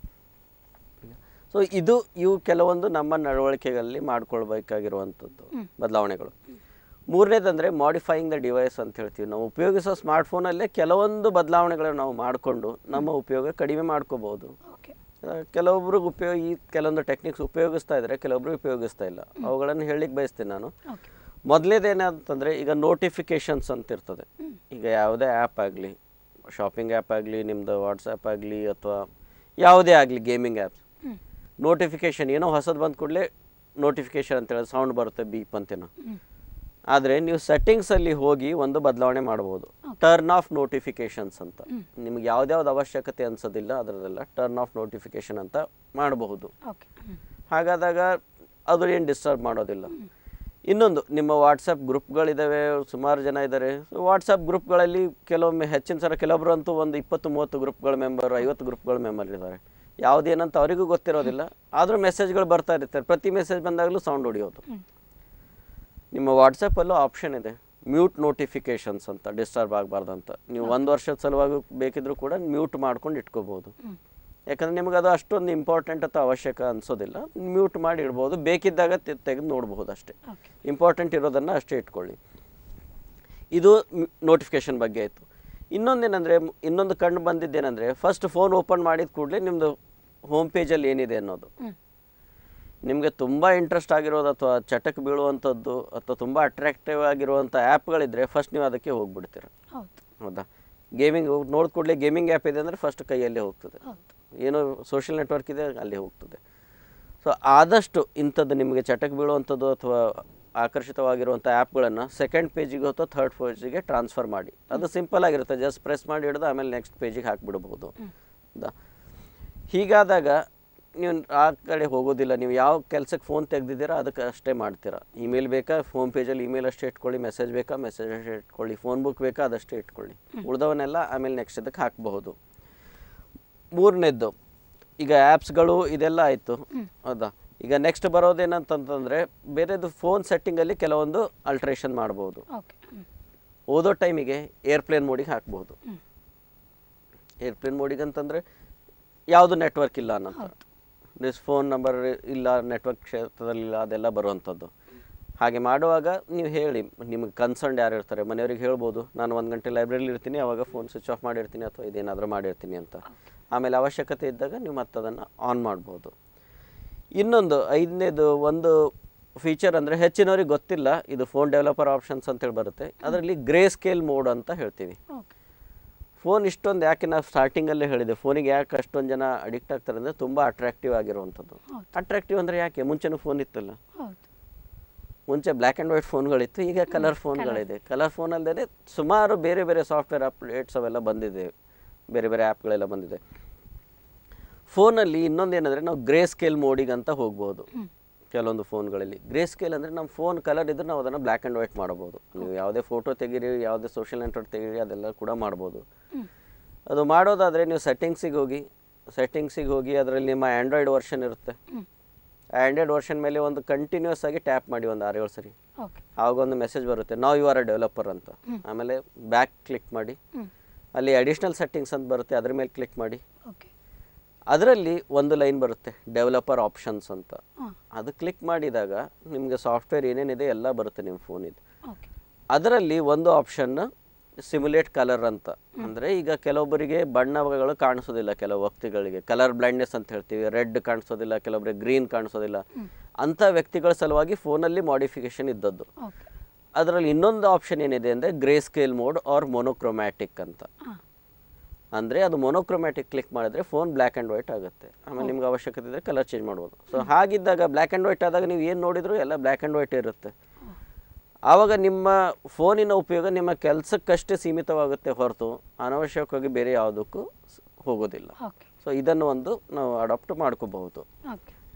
ಸೊ ಇದು ಇವು ಕೆಲವೊಂದು ನಮ್ಮ ನಡವಳಿಕೆಗಳಲ್ಲಿ ಮಾಡ್ಕೊಳ್ಬೇಕಾಗಿರುವಂಥದ್ದು ಬದಲಾವಣೆಗಳು. ಮೂರನೇದಂದರೆ ಮಾಡಿಫೈಯಿಂಗ್ ದ ಡಿವೈಸ್ ಅಂತ ಹೇಳ್ತೀವಿ. ನಾವು ಉಪಯೋಗಿಸೋ ಸ್ಮಾರ್ಟ್ಫೋನಲ್ಲೇ ಕೆಲವೊಂದು ಬದಲಾವಣೆಗಳನ್ನು ನಾವು ಮಾಡಿಕೊಂಡು ನಮ್ಮ ಉಪಯೋಗ ಕಡಿಮೆ ಮಾಡ್ಕೋಬೋದು. ಕೆಲವೊಬ್ರಿಗೆ ಉಪಯೋಗ ಈ ಕೆಲವೊಂದು ಟೆಕ್ನಿಕ್ಸ್ ಉಪಯೋಗಿಸ್ತಾ ಇದ್ದಾರೆ, ಕೆಲವೊಬ್ರು ಉಪಯೋಗಿಸ್ತಾ ಇಲ್ಲ. ಅವುಗಳನ್ನು ಹೇಳಲಿಕ್ಕೆ ಬಯಸ್ತೀನಿ ನಾನು. ಮೊದಲೇದೇನಂತಂದರೆ ಈಗ ನೋಟಿಫಿಕೇಷನ್ಸ್ ಅಂತ ಇರ್ತದೆ. ಈಗ ಯಾವುದೇ ಆ್ಯಪ್ ಆಗಲಿ, ಶಾಪಿಂಗ್ ಆ್ಯಪ್ ಆಗಲಿ, ನಿಮ್ಮದು ವಾಟ್ಸಪ್ ಆಗಲಿ ಅಥವಾ ಯಾವುದೇ ಆಗಲಿ ಗೇಮಿಂಗ್ ಆ್ಯಪ್ಸ್, ನೋಟಿಫಿಕೇಷನ್ ಏನೋ ಹೊಸದು ಬಂದ ಕೂಡಲೇ ನೋಟಿಫಿಕೇಷನ್ ಅಂತೇಳಿ ಸೌಂಡ್ ಬರುತ್ತೆ ಬೀಪ್ ಅಂತೇನೋ. ಆದರೆ ನೀವು ಸೆಟ್ಟಿಂಗ್ಸಲ್ಲಿ ಹೋಗಿ ಒಂದು ಬದಲಾವಣೆ ಮಾಡ್ಬೋದು, ಟರ್ನ್ ಆಫ್ ನೋಟಿಫಿಕೇಷನ್ಸ್ ಅಂತ. ನಿಮ್ಗೆ ಯಾವ್ದ್ಯಾವ್ದು ಅವಶ್ಯಕತೆ ಅನ್ಸೋದಿಲ್ಲ ಅದರದೆಲ್ಲ ಟರ್ನ್ ಆಫ್ ನೋಟಿಫಿಕೇಷನ್ ಅಂತ ಮಾಡಬಹುದು. ಹಾಗಾದಾಗ ಅದು ಏನು ಡಿಸ್ಟರ್ಬ್ ಮಾಡೋದಿಲ್ಲ. ಇನ್ನೊಂದು, ನಿಮ್ಮ ವಾಟ್ಸಪ್ ಗ್ರೂಪ್ಗಳಿದ್ದಾವೆ, ಸುಮಾರು ಜನ ಇದ್ದಾರೆ. ವಾಟ್ಸಪ್ ಗ್ರೂಪ್ಗಳಲ್ಲಿ ಕೆಲವೊಮ್ಮೆ ಹೆಚ್ಚಿನ ಸಲ ಕೆಲವೊಬ್ರು ಅಂತೂ ಒಂದು ಇಪ್ಪತ್ತು ಮೂವತ್ತು ಗ್ರೂಪ್ಗಳ ಮೆಂಬರ್, ಐವತ್ತು ಗ್ರೂಪ್ಗಳ ಮೆಂಬರ್ ಇದ್ದಾರೆ. ಯಾವುದೇನಂತ ಅವರಿಗೂ ಗೊತ್ತಿರೋದಿಲ್ಲ, ಆದರೂ ಮೆಸೇಜ್ಗಳು ಬರ್ತಾ ಇರ್ತಾರೆ. ಪ್ರತಿ ಮೆಸೇಜ್ ಬಂದಾಗಲೂ ಸೌಂಡ್ ಹೊಡಿಯೋದು. ನಿಮ್ಮ ವಾಟ್ಸಪ್ಪಲ್ಲೂ ಆಪ್ಷನ್ ಇದೆ ಮ್ಯೂಟ್ ನೋಟಿಫಿಕೇಷನ್ಸ್ ಅಂತ, ಡಿಸ್ಟರ್ಬ್ ಆಗಬಾರ್ದಂತ. ನೀವು ಒಂದು ವರ್ಷದ ಸಲುವಾಗಿ ಬೇಕಿದ್ರೂ ಕೂಡ ಮ್ಯೂಟ್ ಮಾಡ್ಕೊಂಡು ಇಟ್ಕೋಬೋದು. ಯಾಕಂದರೆ ನಿಮಗೆ ಅದು ಅಷ್ಟೊಂದು ಇಂಪಾರ್ಟೆಂಟ್ ಅಥವಾ ಅವಶ್ಯಕ ಅನಿಸೋದಿಲ್ಲ, ಮ್ಯೂಟ್ ಮಾಡಿ ಇಡ್ಬೋದು. ಬೇಕಿದ್ದಾಗ ತೆಗೆದು ನೋಡ್ಬೋದು ಅಷ್ಟೇ. ಇಂಪಾರ್ಟೆಂಟ್ ಇರೋದನ್ನು ಅಷ್ಟೇ ಇಟ್ಕೊಳ್ಳಿ. ಇದು ನೋಟಿಫಿಕೇಷನ್ ಬಗ್ಗೆ ಆಯಿತು. ಇನ್ನೊಂದೇನೆಂದರೆ, ಇನ್ನೊಂದು ಕಂಡು ಬಂದಿದ್ದೇನೆಂದರೆ, ಫಸ್ಟ್ ಫೋನ್ ಓಪನ್ ಮಾಡಿದ ಕೂಡಲೇ ನಿಮ್ಮದು ಹೋಮ್ ಪೇಜಲ್ಲಿ ಏನಿದೆ ಅನ್ನೋದು ನಿಮಗೆ ತುಂಬ ಇಂಟ್ರೆಸ್ಟ್ ಆಗಿರೋದು ಅಥವಾ ಚಟಕ್ಕೆ ಬೀಳುವಂಥದ್ದು ಅಥವಾ ತುಂಬ ಅಟ್ರಾಕ್ಟಿವ್ ಆಗಿರುವಂಥ ಆ್ಯಪ್ಗಳಿದ್ರೆ ಫಸ್ಟ್ ನೀವು ಅದಕ್ಕೆ ಹೋಗ್ಬಿಡ್ತೀರ. ಹೌದಾ, ಗೇಮಿಂಗ್ ನೋಡಿದ ಕೂಡಲೇ ಗೇಮಿಂಗ್ ಆ್ಯಪ್ ಇದೆ ಅಂದರೆ ಫಸ್ಟ್ ಕೈಯಲ್ಲೇ ಹೋಗ್ತದೆ. ಏನೋ ಸೋಷಿಯಲ್ ನೆಟ್ವರ್ಕ್ ಇದೆ ಅಲ್ಲಿ ಹೋಗ್ತದೆ. ಸೊ ಆದಷ್ಟು ಇಂಥದ್ದು ನಿಮಗೆ ಚಟಕ್ಕೆ ಬೀಳುವಂಥದ್ದು ಅಥವಾ ಆಕರ್ಷಿತವಾಗಿರುವಂಥ ಆ್ಯಪ್ಗಳನ್ನು ಸೆಕೆಂಡ್ ಪೇಜಿಗೆ ಅಥವಾ ಥರ್ಡ್ ಪೇಜಿಗೆ ಟ್ರಾನ್ಸ್ಫರ್ ಮಾಡಿ. ಅದು ಸಿಂಪಲ್ ಆಗಿರುತ್ತೆ, ಜಸ್ಟ್ ಪ್ರೆಸ್ ಮಾಡಿ ಹಿಡಿದು ಆಮೇಲೆ ನೆಕ್ಸ್ಟ್ ಪೇಜಿಗೆ ಹಾಕಿಬಿಡ್ಬೋದು. ಹೌದಾ, ಹೀಗಾದಾಗ ನೀವು ಆ ಕಡೆ ಹೋಗೋದಿಲ್ಲ. ನೀವು ಯಾವ ಕೆಲಸಕ್ಕೆ ಫೋನ್ ತೆಗೆದಿದ್ದೀರಾ ಅದಕ್ಕೆ ಅಷ್ಟೇ ಮಾಡ್ತೀರಾ. ಇಮೇಲ್ ಬೇಕಾ, ಫೋನ್ ಪೇಜಲ್ಲಿ ಇಮೇಲ್ ಅಷ್ಟೇ ಇಟ್ಕೊಳ್ಳಿ. ಮೆಸೇಜ್ ಬೇಕಾ, ಮೆಸೇಜ್ ಅಷ್ಟೇ ಇಟ್ಕೊಳ್ಳಿ. ಫೋನ್ ಬುಕ್ ಬೇಕಾ, ಅದಷ್ಟೇ ಇಟ್ಕೊಳ್ಳಿ. ಉಳಿದವನ್ನೆಲ್ಲ ಆಮೇಲೆ ನೆಕ್ಸ್ಟ್ ಇದಕ್ಕೆ ಹಾಕಬಹುದು. ಮೂರನೇದ್ದು, ಈಗ ಆ್ಯಪ್ಸ್ಗಳು ಇದೆಲ್ಲ ಆಯಿತು. ಹೌದಾ, ಈಗ ನೆಕ್ಸ್ಟ್ ಬರೋದೇನಂತಂತಂದರೆ ಬೇರೆದು ಫೋನ್ ಸೆಟ್ಟಿಂಗಲ್ಲಿ ಕೆಲವೊಂದು ಅಲ್ಟ್ರೇಷನ್ ಮಾಡ್ಬೋದು. ಓದೋ ಟೈಮಿಗೆ ಏರ್ಪ್ಲೇನ್ ಮೋಡಿಗೆ ಹಾಕ್ಬೋದು. ಏರ್ಪ್ಲೇನ್ ಮೋಡಿಗೆ ಅಂತಂದರೆ ಯಾವುದು ನೆಟ್ವರ್ಕ್ ಇಲ್ಲ ಅನ್ನೋಂಥ, ದಿಸ್ ಫೋನ್ ನಂಬರ್ ಇಲ್ಲ, ನೆಟ್ವರ್ಕ್ ಕ್ಷೇತ್ರದಲ್ಲಿಲ್ಲ, ಅದೆಲ್ಲ ಬರುವಂಥದ್ದು. ಹಾಗೆ ಮಾಡುವಾಗ ನೀವು ಹೇಳಿ, ನಿಮಗೆ ಕನ್ಸರ್ನ್ ಯಾರು ಇರ್ತಾರೆ ಮನೆಯವ್ರಿಗೆ ಹೇಳ್ಬೋದು, ನಾನು ಒಂದು ಗಂಟೆ ಲೈಬ್ರರಿಲಿ ಇರ್ತೀನಿ, ಅವಾಗ ಫೋನ್ ಸ್ವಿಚ್ ಆಫ್ ಮಾಡಿರ್ತೀನಿ ಅಥವಾ ಇದೇನಾದರೂ ಮಾಡಿರ್ತೀನಿ ಅಂತ. ಆಮೇಲೆ ಅವಶ್ಯಕತೆ ಇದ್ದಾಗ ನೀವು ಮತ್ತೆ ಅದನ್ನು ಆನ್ ಮಾಡ್ಬೋದು. ಇನ್ನೊಂದು ಐದನೇದು ಒಂದು ಫೀಚರ್ ಅಂದರೆ ಹೆಚ್ಚಿನವ್ರಿಗೆ ಗೊತ್ತಿಲ್ಲ, ಇದು ಫೋನ್ ಡೆವಲಪರ್ ಆಪ್ಷನ್ಸ್ ಅಂತೇಳಿ ಬರುತ್ತೆ. ಅದರಲ್ಲಿ ಗ್ರೇ ಸ್ಕೇಲ್ ಮೋಡ್ ಅಂತ ಹೇಳ್ತೀವಿ. ಫೋನ್ ಇಷ್ಟೊಂದು ಯಾಕೆ ನಾವು ಸ್ಟಾರ್ಟಿಂಗಲ್ಲೇ ಹೇಳಿದೆ, ಫೋನಿಗೆ ಯಾಕೆ ಅಷ್ಟೊಂದು ಜನ ಅಡಿಕ್ಟ್ ಆಗ್ತಾರೆ ಅಂದರೆ ತುಂಬ ಅಟ್ರಾಕ್ಟಿವ್ ಆಗಿರುವಂಥದ್ದು. ಅಟ್ರಾಕ್ಟಿವ್ ಅಂದರೆ ಯಾಕೆ, ಮುಂಚೆನೂ ಫೋನ್ ಇತ್ತಲ್ಲ, ಮುಂಚೆ ಬ್ಲ್ಯಾಕ್ ಆ್ಯಂಡ್ ವೈಟ್ ಫೋನ್ಗಳಿತ್ತು, ಈಗ ಕಲರ್ ಫೋನ್ಗಳಿದೆ. ಕಲರ್ ಫೋನಲ್ಲದೆ ಸುಮಾರು ಬೇರೆ ಬೇರೆ ಸಾಫ್ಟ್ವೇರ್ ಅಪ್ಡೇಟ್ಸ್ ಅವೆಲ್ಲ ಬಂದಿದೆ, ಬೇರೆ ಬೇರೆ ಆ್ಯಪ್ಗಳೆಲ್ಲ ಬಂದಿದೆ. ಫೋನಲ್ಲಿ ಇನ್ನೊಂದೇನೆಂದರೆ ನಾವು ಗ್ರೇ ಸ್ಕೇಲ್ ಮೋಡಿಗೆ ಅಂತ ಹೋಗ್ಬೋದು. ಕೆಲವೊಂದು ಫೋನ್ಗಳಲ್ಲಿ ಗ್ರೇ ಸ್ಕೇಲ್ ಅಂದರೆ ನಮ್ಮ ಫೋನ್ ಕಲರ್ ಇದ್ದರೆ ನಾವು ಅದನ್ನು ಬ್ಲ್ಯಾಕ್ ಆ್ಯಂಡ್ ವೈಟ್ ಮಾಡ್ಬೋದು. ನೀವು ಯಾವುದೇ ಫೋಟೋ ತೆಗೀರಿ, ಯಾವುದೇ ಸೋಷಿಯಲ್ ನೆಟ್ವರ್ಕ್ ತೆಗೀರಿ, ಅದೆಲ್ಲ ಕೂಡ ಮಾಡ್ಬೋದು. ಅದು ಮಾಡೋದಾದರೆ ನೀವು ಸೆಟ್ಟಿಂಗ್ಸಿಗೆ ಹೋಗಿ ಸೆಟ್ಟಿಂಗ್ಸಿಗೆ ಹೋಗಿ ಅದರಲ್ಲಿ ನಿಮ್ಮ ಆ್ಯಂಡ್ರಾಯ್ಡ್ ವರ್ಷನ್ ಇರುತ್ತೆ. ಆ್ಯಂಡ್ರಾಯ್ಡ್ ವರ್ಷನ್ ಮೇಲೆ ಒಂದು ಕಂಟಿನ್ಯೂಸ್ ಆಗಿ ಟ್ಯಾಪ್ ಮಾಡಿ ಒಂದು ಆರು ಏಳು ಸರಿ, ಆವಾಗ ಒಂದು ಮೆಸೇಜ್ ಬರುತ್ತೆ, ನಾವು ಯು ಆರ್ ಅ ಡೆವಲಪರ್ ಅಂತ. ಆಮೇಲೆ ಬ್ಯಾಕ್ ಕ್ಲಿಕ್ ಮಾಡಿ, ಅಲ್ಲಿ ಅಡಿಷ್ನಲ್ ಸೆಟ್ಟಿಂಗ್ಸ್ ಅಂತ ಬರುತ್ತೆ, ಅದ್ರ ಮೇಲೆ ಕ್ಲಿಕ್ ಮಾಡಿ. ಅದರಲ್ಲಿ ಒಂದು ಲೈನ್ ಬರುತ್ತೆ ಡೆವಲಪರ್ ಆಪ್ಷನ್ಸ್ ಅಂತ. ಅದು ಕ್ಲಿಕ್ ಮಾಡಿದಾಗ ನಿಮಗೆ ಸಾಫ್ಟ್ವೇರ್ ಏನೇನಿದೆ ಎಲ್ಲ ಬರುತ್ತೆ ನಿಮ್ಮ ಫೋನಿದು. ಅದರಲ್ಲಿ ಒಂದು ಆಪ್ಷನ್ ಸಿಮ್ಯುಲೇಟ್ ಕಲರ್ ಅಂತ. ಅಂದರೆ ಈಗ ಕೆಲವೊಬ್ಬರಿಗೆ ಬಣ್ಣಗಳು ಕಾಣಿಸೋದಿಲ್ಲ, ಕೆಲವು ವ್ಯಕ್ತಿಗಳಿಗೆ ಕಲರ್ ಬ್ಲೈಂಡ್ನೆಸ್ ಅಂತ ಹೇಳ್ತೀವಿ, ರೆಡ್ ಕಾಣಿಸೋದಿಲ್ಲ, ಕೆಲವೊಬ್ಬರಿಗೆ ಗ್ರೀನ್ ಕಾಣಿಸೋದಿಲ್ಲ. ಅಂಥ ವ್ಯಕ್ತಿಗಳ ಸಲುವಾಗಿ ಫೋನಲ್ಲಿ ಮಾಡಿಫಿಕೇಶನ್ ಇದ್ದದ್ದು. ಅದರಲ್ಲಿ ಇನ್ನೊಂದು ಆಪ್ಷನ್ ಏನಿದೆ ಅಂದರೆ grey scale mode or monochromatic ಅಂತ. ಅಂದರೆ ಅದು ಮೊನೋಕ್ರೊಮ್ಯಾಟಿಕ್ ಕ್ಲಿಕ್ ಮಾಡಿದ್ರೆ ಫೋನ್ ಬ್ಲ್ಯಾಕ್ ಆ್ಯಂಡ್ ವೈಟ್ ಆಗುತ್ತೆ. ಆಮೇಲೆ ನಿಮ್ಗೆ ಅವಶ್ಯಕತೆ ಇದ್ದರೆ ಕಲರ್ ಚೇಂಜ್ ಮಾಡ್ಬೋದು. ಸೊ ಹಾಗಿದ್ದಾಗ ಬ್ಲ್ಯಾಕ್ ಆ್ಯಂಡ್ ವೈಟ್ ಆದಾಗ ನೀವು ಏನು ನೋಡಿದ್ರು ಎಲ್ಲ ಬ್ಲ್ಯಾಕ್ ಆ್ಯಂಡ್ ವೈಟ್ ಇರುತ್ತೆ. ಆವಾಗ ನಿಮ್ಮ ಫೋನಿನ ಉಪಯೋಗ ನಿಮ್ಮ ಕೆಲಸಕ್ಕಷ್ಟೇ ಸೀಮಿತವಾಗುತ್ತೆ ಹೊರತು ಅನವಶ್ಯಕವಾಗಿ ಬೇರೆ ಯಾವುದಕ್ಕೂ ಹೋಗೋದಿಲ್ಲ. ಸೊ ಇದನ್ನು ಒಂದು ನಾವು ಅಡಾಪ್ಟ್ ಮಾಡ್ಕೋಬಹುದು.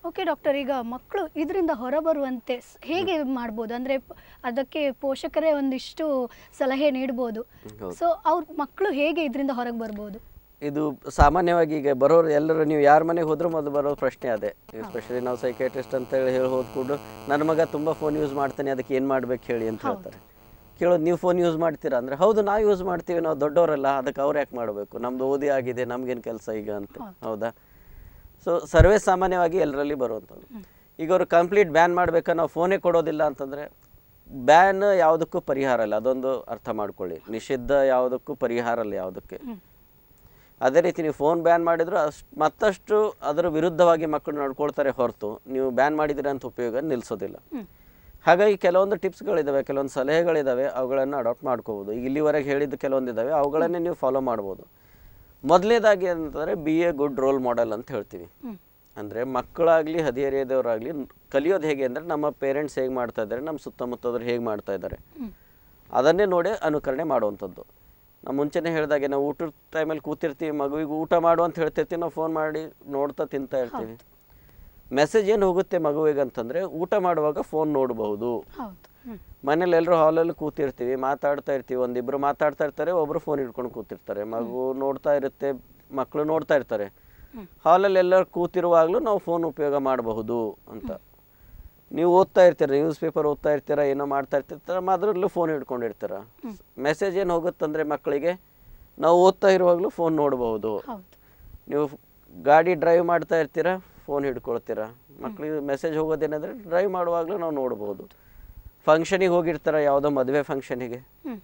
ಓಕೆ ಡಾಕ್ಟರ್, ಈಗ ಮಕ್ಕಳು ಇದರಿಂದ ಹೊರಬರುವಂತೆ ಹೇಗೆ ಮಾಡ್ಬೋದು? ಅಂದರೆ ಅದಕ್ಕೆ ಪೋಷಕರೇ ಒಂದಿಷ್ಟು ಸಲಹೆ ನೀಡ್ಬೋದು. ಸೊ ಅವ್ರ ಮಕ್ಕಳು ಹೇಗೆ ಇದರಿಂದ ಹೊರಗೆ ಬರ್ಬೋದು? ಇದು ಸಾಮಾನ್ಯವಾಗಿ ಈಗ ಬರೋರು ಎಲ್ಲರೂ, ನೀವು ಯಾರ ಮನೆಗೆ ಹೋದ್ರೂ ಮೊದಲು ಬರೋ ಪ್ರಶ್ನೆ ಅದೇ. ಎಸ್ಪೆಷಲಿ ನಾವು ಸೈಕೇಟ್ರಿಸ್ಟ್ ಅಂತ ಹೇಳಿ ಹೇಳಿ ಹೋದ್ಕೊಂಡು ನನ್ನ ಮಗ ತುಂಬ ಫೋನ್ ಯೂಸ್ ಮಾಡ್ತಾನೆ, ಅದಕ್ಕೆ ಏನು ಮಾಡ್ಬೇಕು ಹೇಳಿ ಅಂತ ಹೇಳ್ತಾರೆ. ಕೇಳೋದು, ನೀವು ಫೋನ್ ಯೂಸ್ ಮಾಡ್ತೀರಾ ಅಂದರೆ ಹೌದು ನಾವು ಯೂಸ್ ಮಾಡ್ತೀವಿ, ನಾವು ದೊಡ್ಡವರಲ್ಲ, ಅದಕ್ಕೆ ಅವ್ರು ಯಾಕೆ ಮಾಡಬೇಕು, ನಮ್ದು ಓದಿ ಆಗಿದೆ, ನಮ್ಗೇನು ಕೆಲಸ ಈಗ ಅಂತ. ಹೌದಾ? ಸೊ ಸರ್ವೇ ಸಾಮಾನ್ಯವಾಗಿ ಎಲ್ಲರಲ್ಲಿ ಬರುವಂಥದ್ದು. ಈಗ ಅವರು ಕಂಪ್ಲೀಟ್ ಬ್ಯಾನ್ ಮಾಡಬೇಕಾ, ನಾವು ಫೋನೇ ಕೊಡೋದಿಲ್ಲ ಅಂತಂದರೆ ಬ್ಯಾನ್ ಯಾವುದಕ್ಕೂ ಪರಿಹಾರ ಅಲ್ಲ, ಅದೊಂದು ಅರ್ಥ ಮಾಡ್ಕೊಳ್ಳಿ. ನಿಷಿದ್ಧ ಯಾವುದಕ್ಕೂ ಪರಿಹಾರ ಅಲ್ಲ ಯಾವುದಕ್ಕೆ. ಅದೇ ರೀತಿ ನೀವು ಫೋನ್ ಬ್ಯಾನ್ ಮಾಡಿದ್ರು ಅಷ್ಟು ಮತ್ತಷ್ಟು ಅದರ ವಿರುದ್ಧವಾಗಿ ಮಕ್ಕಳು ನಡ್ಕೊಳ್ತಾರೆ ಹೊರತು ನೀವು ಬ್ಯಾನ್ ಮಾಡಿದಿರ ಅಂತ ಉಪಯೋಗ ನಿಲ್ಲಿಸೋದಿಲ್ಲ. ಹಾಗಾಗಿ ಕೆಲವೊಂದು ಟಿಪ್ಸ್ಗಳಿದ್ದಾವೆ, ಕೆಲವೊಂದು ಸಲಹೆಗಳಿದ್ದಾವೆ, ಅವುಗಳನ್ನು ಅಡಾಪ್ಟ್ ಮಾಡ್ಕೋಬೋದು. ಈಗ ಇಲ್ಲಿವರೆಗೆ ಹೇಳಿದ್ದು ಕೆಲವೊಂದಿದ್ದಾವೆ, ಅವುಗಳನ್ನೇ ನೀವು ಫಾಲೋ ಮಾಡ್ಬೋದು. ಮೊದಲನೇದಾಗಿ ಅಂತಂದರೆ be a good role model ಅಂತ ಹೇಳ್ತೀವಿ. ಅಂದರೆ ಮಕ್ಕಳಾಗಲಿ ಹದಿಹರೆಯದವರಾಗಲಿ ಕಲಿಯೋದು ಹೇಗೆ ಅಂದರೆ ನಮ್ಮ ಪೇರೆಂಟ್ಸ್ ಹೇಗೆ ಮಾಡ್ತಾ ಇದ್ದಾರೆ, ನಮ್ಮ ಸುತ್ತಮುತ್ತದವ್ರು ಹೇಗೆ ಮಾಡ್ತಾ ಇದ್ದಾರೆ ಅದನ್ನೇ ನೋಡಿ ಅನುಕರಣೆ ಮಾಡುವಂಥದ್ದು. ನಾವು ಮುಂಚೆನೇ ಹೇಳಿದಾಗೆ ನಾವು ಊಟದ ಟೈಮಲ್ಲಿ ಕೂತಿರ್ತೀವಿ, ಮಗುವಿಗೆ ಊಟ ಮಾಡು ಅಂತ ಹೇಳ್ತಿರ್ತೀವಿ, ನಾವು ಫೋನ್ ಮಾಡಿ ನೋಡ್ತಾ ತಿಂತಾ ಇರ್ತೀವಿ. ಮೆಸೇಜ್ ಏನು ಹೋಗುತ್ತೆ ಮಗುವಿಗೆ ಅಂತಂದರೆ ಊಟ ಮಾಡುವಾಗ ಫೋನ್ ನೋಡಬಹುದು. ಮನೇಲಿ ಎಲ್ಲರೂ ಹಾಲಲ್ಲಿ ಕೂತಿರ್ತೀವಿ, ಮಾತಾಡ್ತಾ ಇರ್ತೀವಿ, ಒಂದಿಬ್ಬರು ಮಾತಾಡ್ತಾ ಇರ್ತಾರೆ, ಒಬ್ಬರು ಫೋನ್ ಇಟ್ಕೊಂಡು ಕೂತಿರ್ತಾರೆ, ಮಗು ನೋಡ್ತಾ ಇರುತ್ತೆ, ಮಕ್ಕಳು ನೋಡ್ತಾ ಇರ್ತಾರೆ. ಹಾಲಲ್ಲಿ ಎಲ್ಲರೂ ಕೂತಿರುವಾಗಲೂ ನಾವು ಫೋನ್ ಉಪಯೋಗ ಮಾಡಬಹುದು ಅಂತ. ನೀವು ಓದ್ತಾ ಇರ್ತೀರ, ನ್ಯೂಸ್ ಪೇಪರ್ ಓದ್ತಾ ಇರ್ತೀರ, ಏನೋ ಮಾಡ್ತಾ ಇರ್ತಿರ್ತಾರ, ಅದರಲ್ಲೂ ಫೋನ್ ಹಿಡ್ಕೊಂಡಿರ್ತೀರ. ಮೆಸೇಜ್ ಏನು ಹೋಗುತ್ತಂದರೆ ಮಕ್ಕಳಿಗೆ ನಾವು ಓದ್ತಾ ಇರುವಾಗಲೂ ಫೋನ್ ನೋಡಬಹುದು. ನೀವು ಗಾಡಿ ಡ್ರೈವ್ ಮಾಡ್ತಾ ಇರ್ತೀರ, ಫೋನ್ ಹಿಡ್ಕೊಳ್ತೀರ, ಮಕ್ಕಳಿಗೆ ಮೆಸೇಜ್ ಹೋಗೋದೇನೆಂದರೆ ಡ್ರೈವ್ ಮಾಡುವಾಗಲೂ ನಾವು ನೋಡ್ಬೋದು. ಫಂಕ್ಷನಿಗೆ ಹೋಗಿರ್ತಾರೆ, ಯಾವುದೋ ಮದುವೆ ಫಂಕ್ಷನಿಗೆ,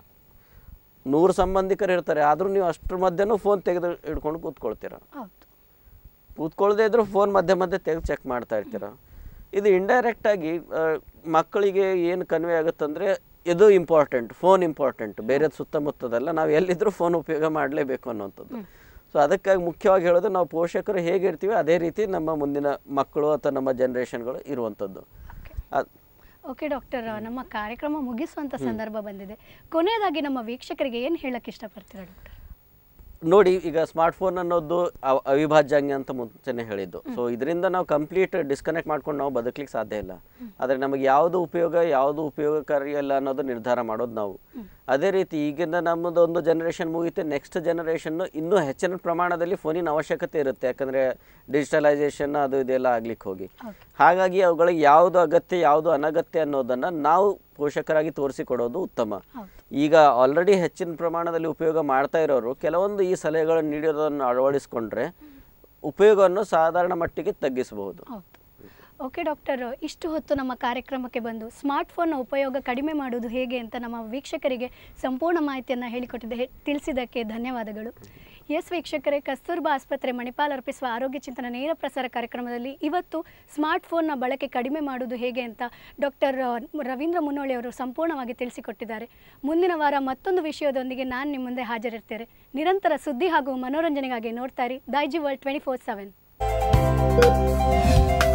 ನೂರು ಸಂಬಂಧಿಕರು ಇರ್ತಾರೆ, ಆದರೂ ನೀವು ಅಷ್ಟ್ರ ಮಧ್ಯನೂ ಫೋನ್ ತೆಗೆದು ಹಿಡ್ಕೊಂಡು ಕೂತ್ಕೊಳ್ತೀರ. ಕೂತ್ಕೊಳ್ಳದೆ ಇದ್ರೂ ಫೋನ್ ಮಧ್ಯೆ ಮಧ್ಯೆ ತೆಗೆದು ಚೆಕ್ ಮಾಡ್ತಾ ಇರ್ತೀರ. ಇದು ಇಂಡೈರೆಕ್ಟಾಗಿ ಮಕ್ಕಳಿಗೆ ಏನು ಕನ್ವೆ ಆಗುತ್ತಂದರೆ ಇದು ಇಂಪಾರ್ಟೆಂಟ್, ಫೋನ್ ಇಂಪಾರ್ಟೆಂಟ್, ಬೇರೆ ಸುತ್ತಮುತ್ತದಲ್ಲ, ನಾವು ಎಲ್ಲಿದ್ದರೂ ಫೋನ್ ಉಪಯೋಗ ಮಾಡಲೇಬೇಕು ಅನ್ನೋಂಥದ್ದು. ಸೊ ಅದಕ್ಕಾಗಿ ಮುಖ್ಯವಾಗಿ ಹೇಳೋದು, ನಾವು ಪೋಷಕರು ಹೇಗಿರ್ತೀವಿ ಅದೇ ರೀತಿ ನಮ್ಮ ಮುಂದಿನ ಮಕ್ಕಳು ಅಥವಾ ನಮ್ಮ ಜನ್ರೇಷನ್ಗಳು ಇರುವಂಥದ್ದು. ಓಕೆ ಡಾಕ್ಟರ್, ನಮ್ಮ ಕಾರ್ಯಕ್ರಮ ಮುಗಿಸುವಂಥ ಸಂದರ್ಭ ಬಂದಿದೆ. ಕೊನೆಯದಾಗಿ ನಮ್ಮ ವೀಕ್ಷಕರಿಗೆ ಏನು ಹೇಳಕ್ಕೆ ಇಷ್ಟಪಡ್ತೀರಾ ಡಾಕ್ಟರ್? ನೋಡಿ, ಈಗ ಸ್ಮಾರ್ಟ್ಫೋನ್ ಅನ್ನೋದು ಅವಿಭಾಜ್ಯ ಅಂಗ ಅಂತ ಮುಂಚೆನೇ ಹೇಳಿದ್ದು. ಸೊ ಇದರಿಂದ ನಾವು ಕಂಪ್ಲೀಟ್ ಡಿಸ್ಕನೆಕ್ಟ್ ಮಾಡ್ಕೊಂಡು ನಾವು ಬದುಕಲಿಕ್ಕೆ ಸಾಧ್ಯ ಇಲ್ಲ. ಆದರೆ ನಮಗೆ ಯಾವುದು ಉಪಯೋಗ ಯಾವುದು ಉಪಯೋಗಕಾರಿ ಅಲ್ಲ ಅನ್ನೋದು ನಿರ್ಧಾರ ಮಾಡೋದು ನಾವು. ಅದೇ ರೀತಿ ಈಗಿಂದ ನಮ್ಮದು ಒಂದು ಜನರೇಷನ್ ಮುಗಿಯುತ್ತೆ, ನೆಕ್ಸ್ಟ್ ಜನರೇಷನ್ನು ಇನ್ನೂ ಹೆಚ್ಚಿನ ಪ್ರಮಾಣದಲ್ಲಿ ಫೋನಿನ ಅವಶ್ಯಕತೆ ಇರುತ್ತೆ. ಯಾಕಂದರೆ ಡಿಜಿಟಲೈಸೇಷನ್ ಅದು ಇದೆಲ್ಲ ಆಗ್ಲಿಕ್ಕೆ ಹೋಗಿ, ಹಾಗಾಗಿ ಅವುಗಳಿಗೆ ಯಾವುದು ಅಗತ್ಯ ಯಾವುದು ಅನಗತ್ಯ ಅನ್ನೋದನ್ನು ನಾವು ಪೋಷಕರಾಗಿ ತೋರಿಸಿಕೊಡೋದು ಉತ್ತಮ. ಈಗ ಆಲ್ರೆಡಿ ಹೆಚ್ಚಿನ ಪ್ರಮಾಣದಲ್ಲಿ ಉಪಯೋಗ ಮಾಡ್ತಾ ಇರೋರು ಕೆಲವೊಂದು ಈ ಸಲಹೆಗಳನ್ನು ನೀಡೋದನ್ನು ಅಳವಡಿಸ್ಕೊಂಡ್ರೆ ಉಪಯೋಗವನ್ನು ಸಾಧಾರಣ ಮಟ್ಟಿಗೆ ತಗ್ಗಿಸಬಹುದು. ಓಕೆ ಡಾಕ್ಟರ್, ಇಷ್ಟು ಹೊತ್ತು ನಮ್ಮ ಕಾರ್ಯಕ್ರಮಕ್ಕೆ ಬಂದು ಸ್ಮಾರ್ಟ್ಫೋನ್ನ ಉಪಯೋಗ ಕಡಿಮೆ ಮಾಡುವುದು ಹೇಗೆ ಅಂತ ನಮ್ಮ ವೀಕ್ಷಕರಿಗೆ ಸಂಪೂರ್ಣ ಮಾಹಿತಿಯನ್ನು ಹೇಳಿಕೊಟ್ಟಿದ್ದೆ, ತಿಳಿಸಿದ್ದಕ್ಕೆ ಧನ್ಯವಾದಗಳು. ಎಸ್ ವೀಕ್ಷಕರೇ, ಕಸ್ತೂರ್ಬಾ ಆಸ್ಪತ್ರೆ ಮಣಿಪಾಲ್ ಅರ್ಪಿಸುವ ಆರೋಗ್ಯ ಚಿಂತನ ನೇರ ಪ್ರಸಾರ ಕಾರ್ಯಕ್ರಮದಲ್ಲಿ ಇವತ್ತು ಸ್ಮಾರ್ಟ್ಫೋನ್ನ ಬಳಕೆ ಕಡಿಮೆ ಮಾಡುವುದು ಹೇಗೆ ಅಂತ ಡಾಕ್ಟರ್ ರವೀಂದ್ರ ಮುನೋಳಿ ಅವರು ಸಂಪೂರ್ಣವಾಗಿ ತಿಳಿಸಿಕೊಟ್ಟಿದ್ದಾರೆ. ಮುಂದಿನ ವಾರ ಮತ್ತೊಂದು ವಿಷಯದೊಂದಿಗೆ ನಾನು ನಿಮ್ಮ ಮುಂದೆ ಹಾಜರಿರ್ತೇನೆ. ನಿರಂತರ ಸುದ್ದಿ ಹಾಗೂ ಮನೋರಂಜನೆಗಾಗಿ ನೋಡ್ತಾ ಇರಿ Daijiworld twenty four seven.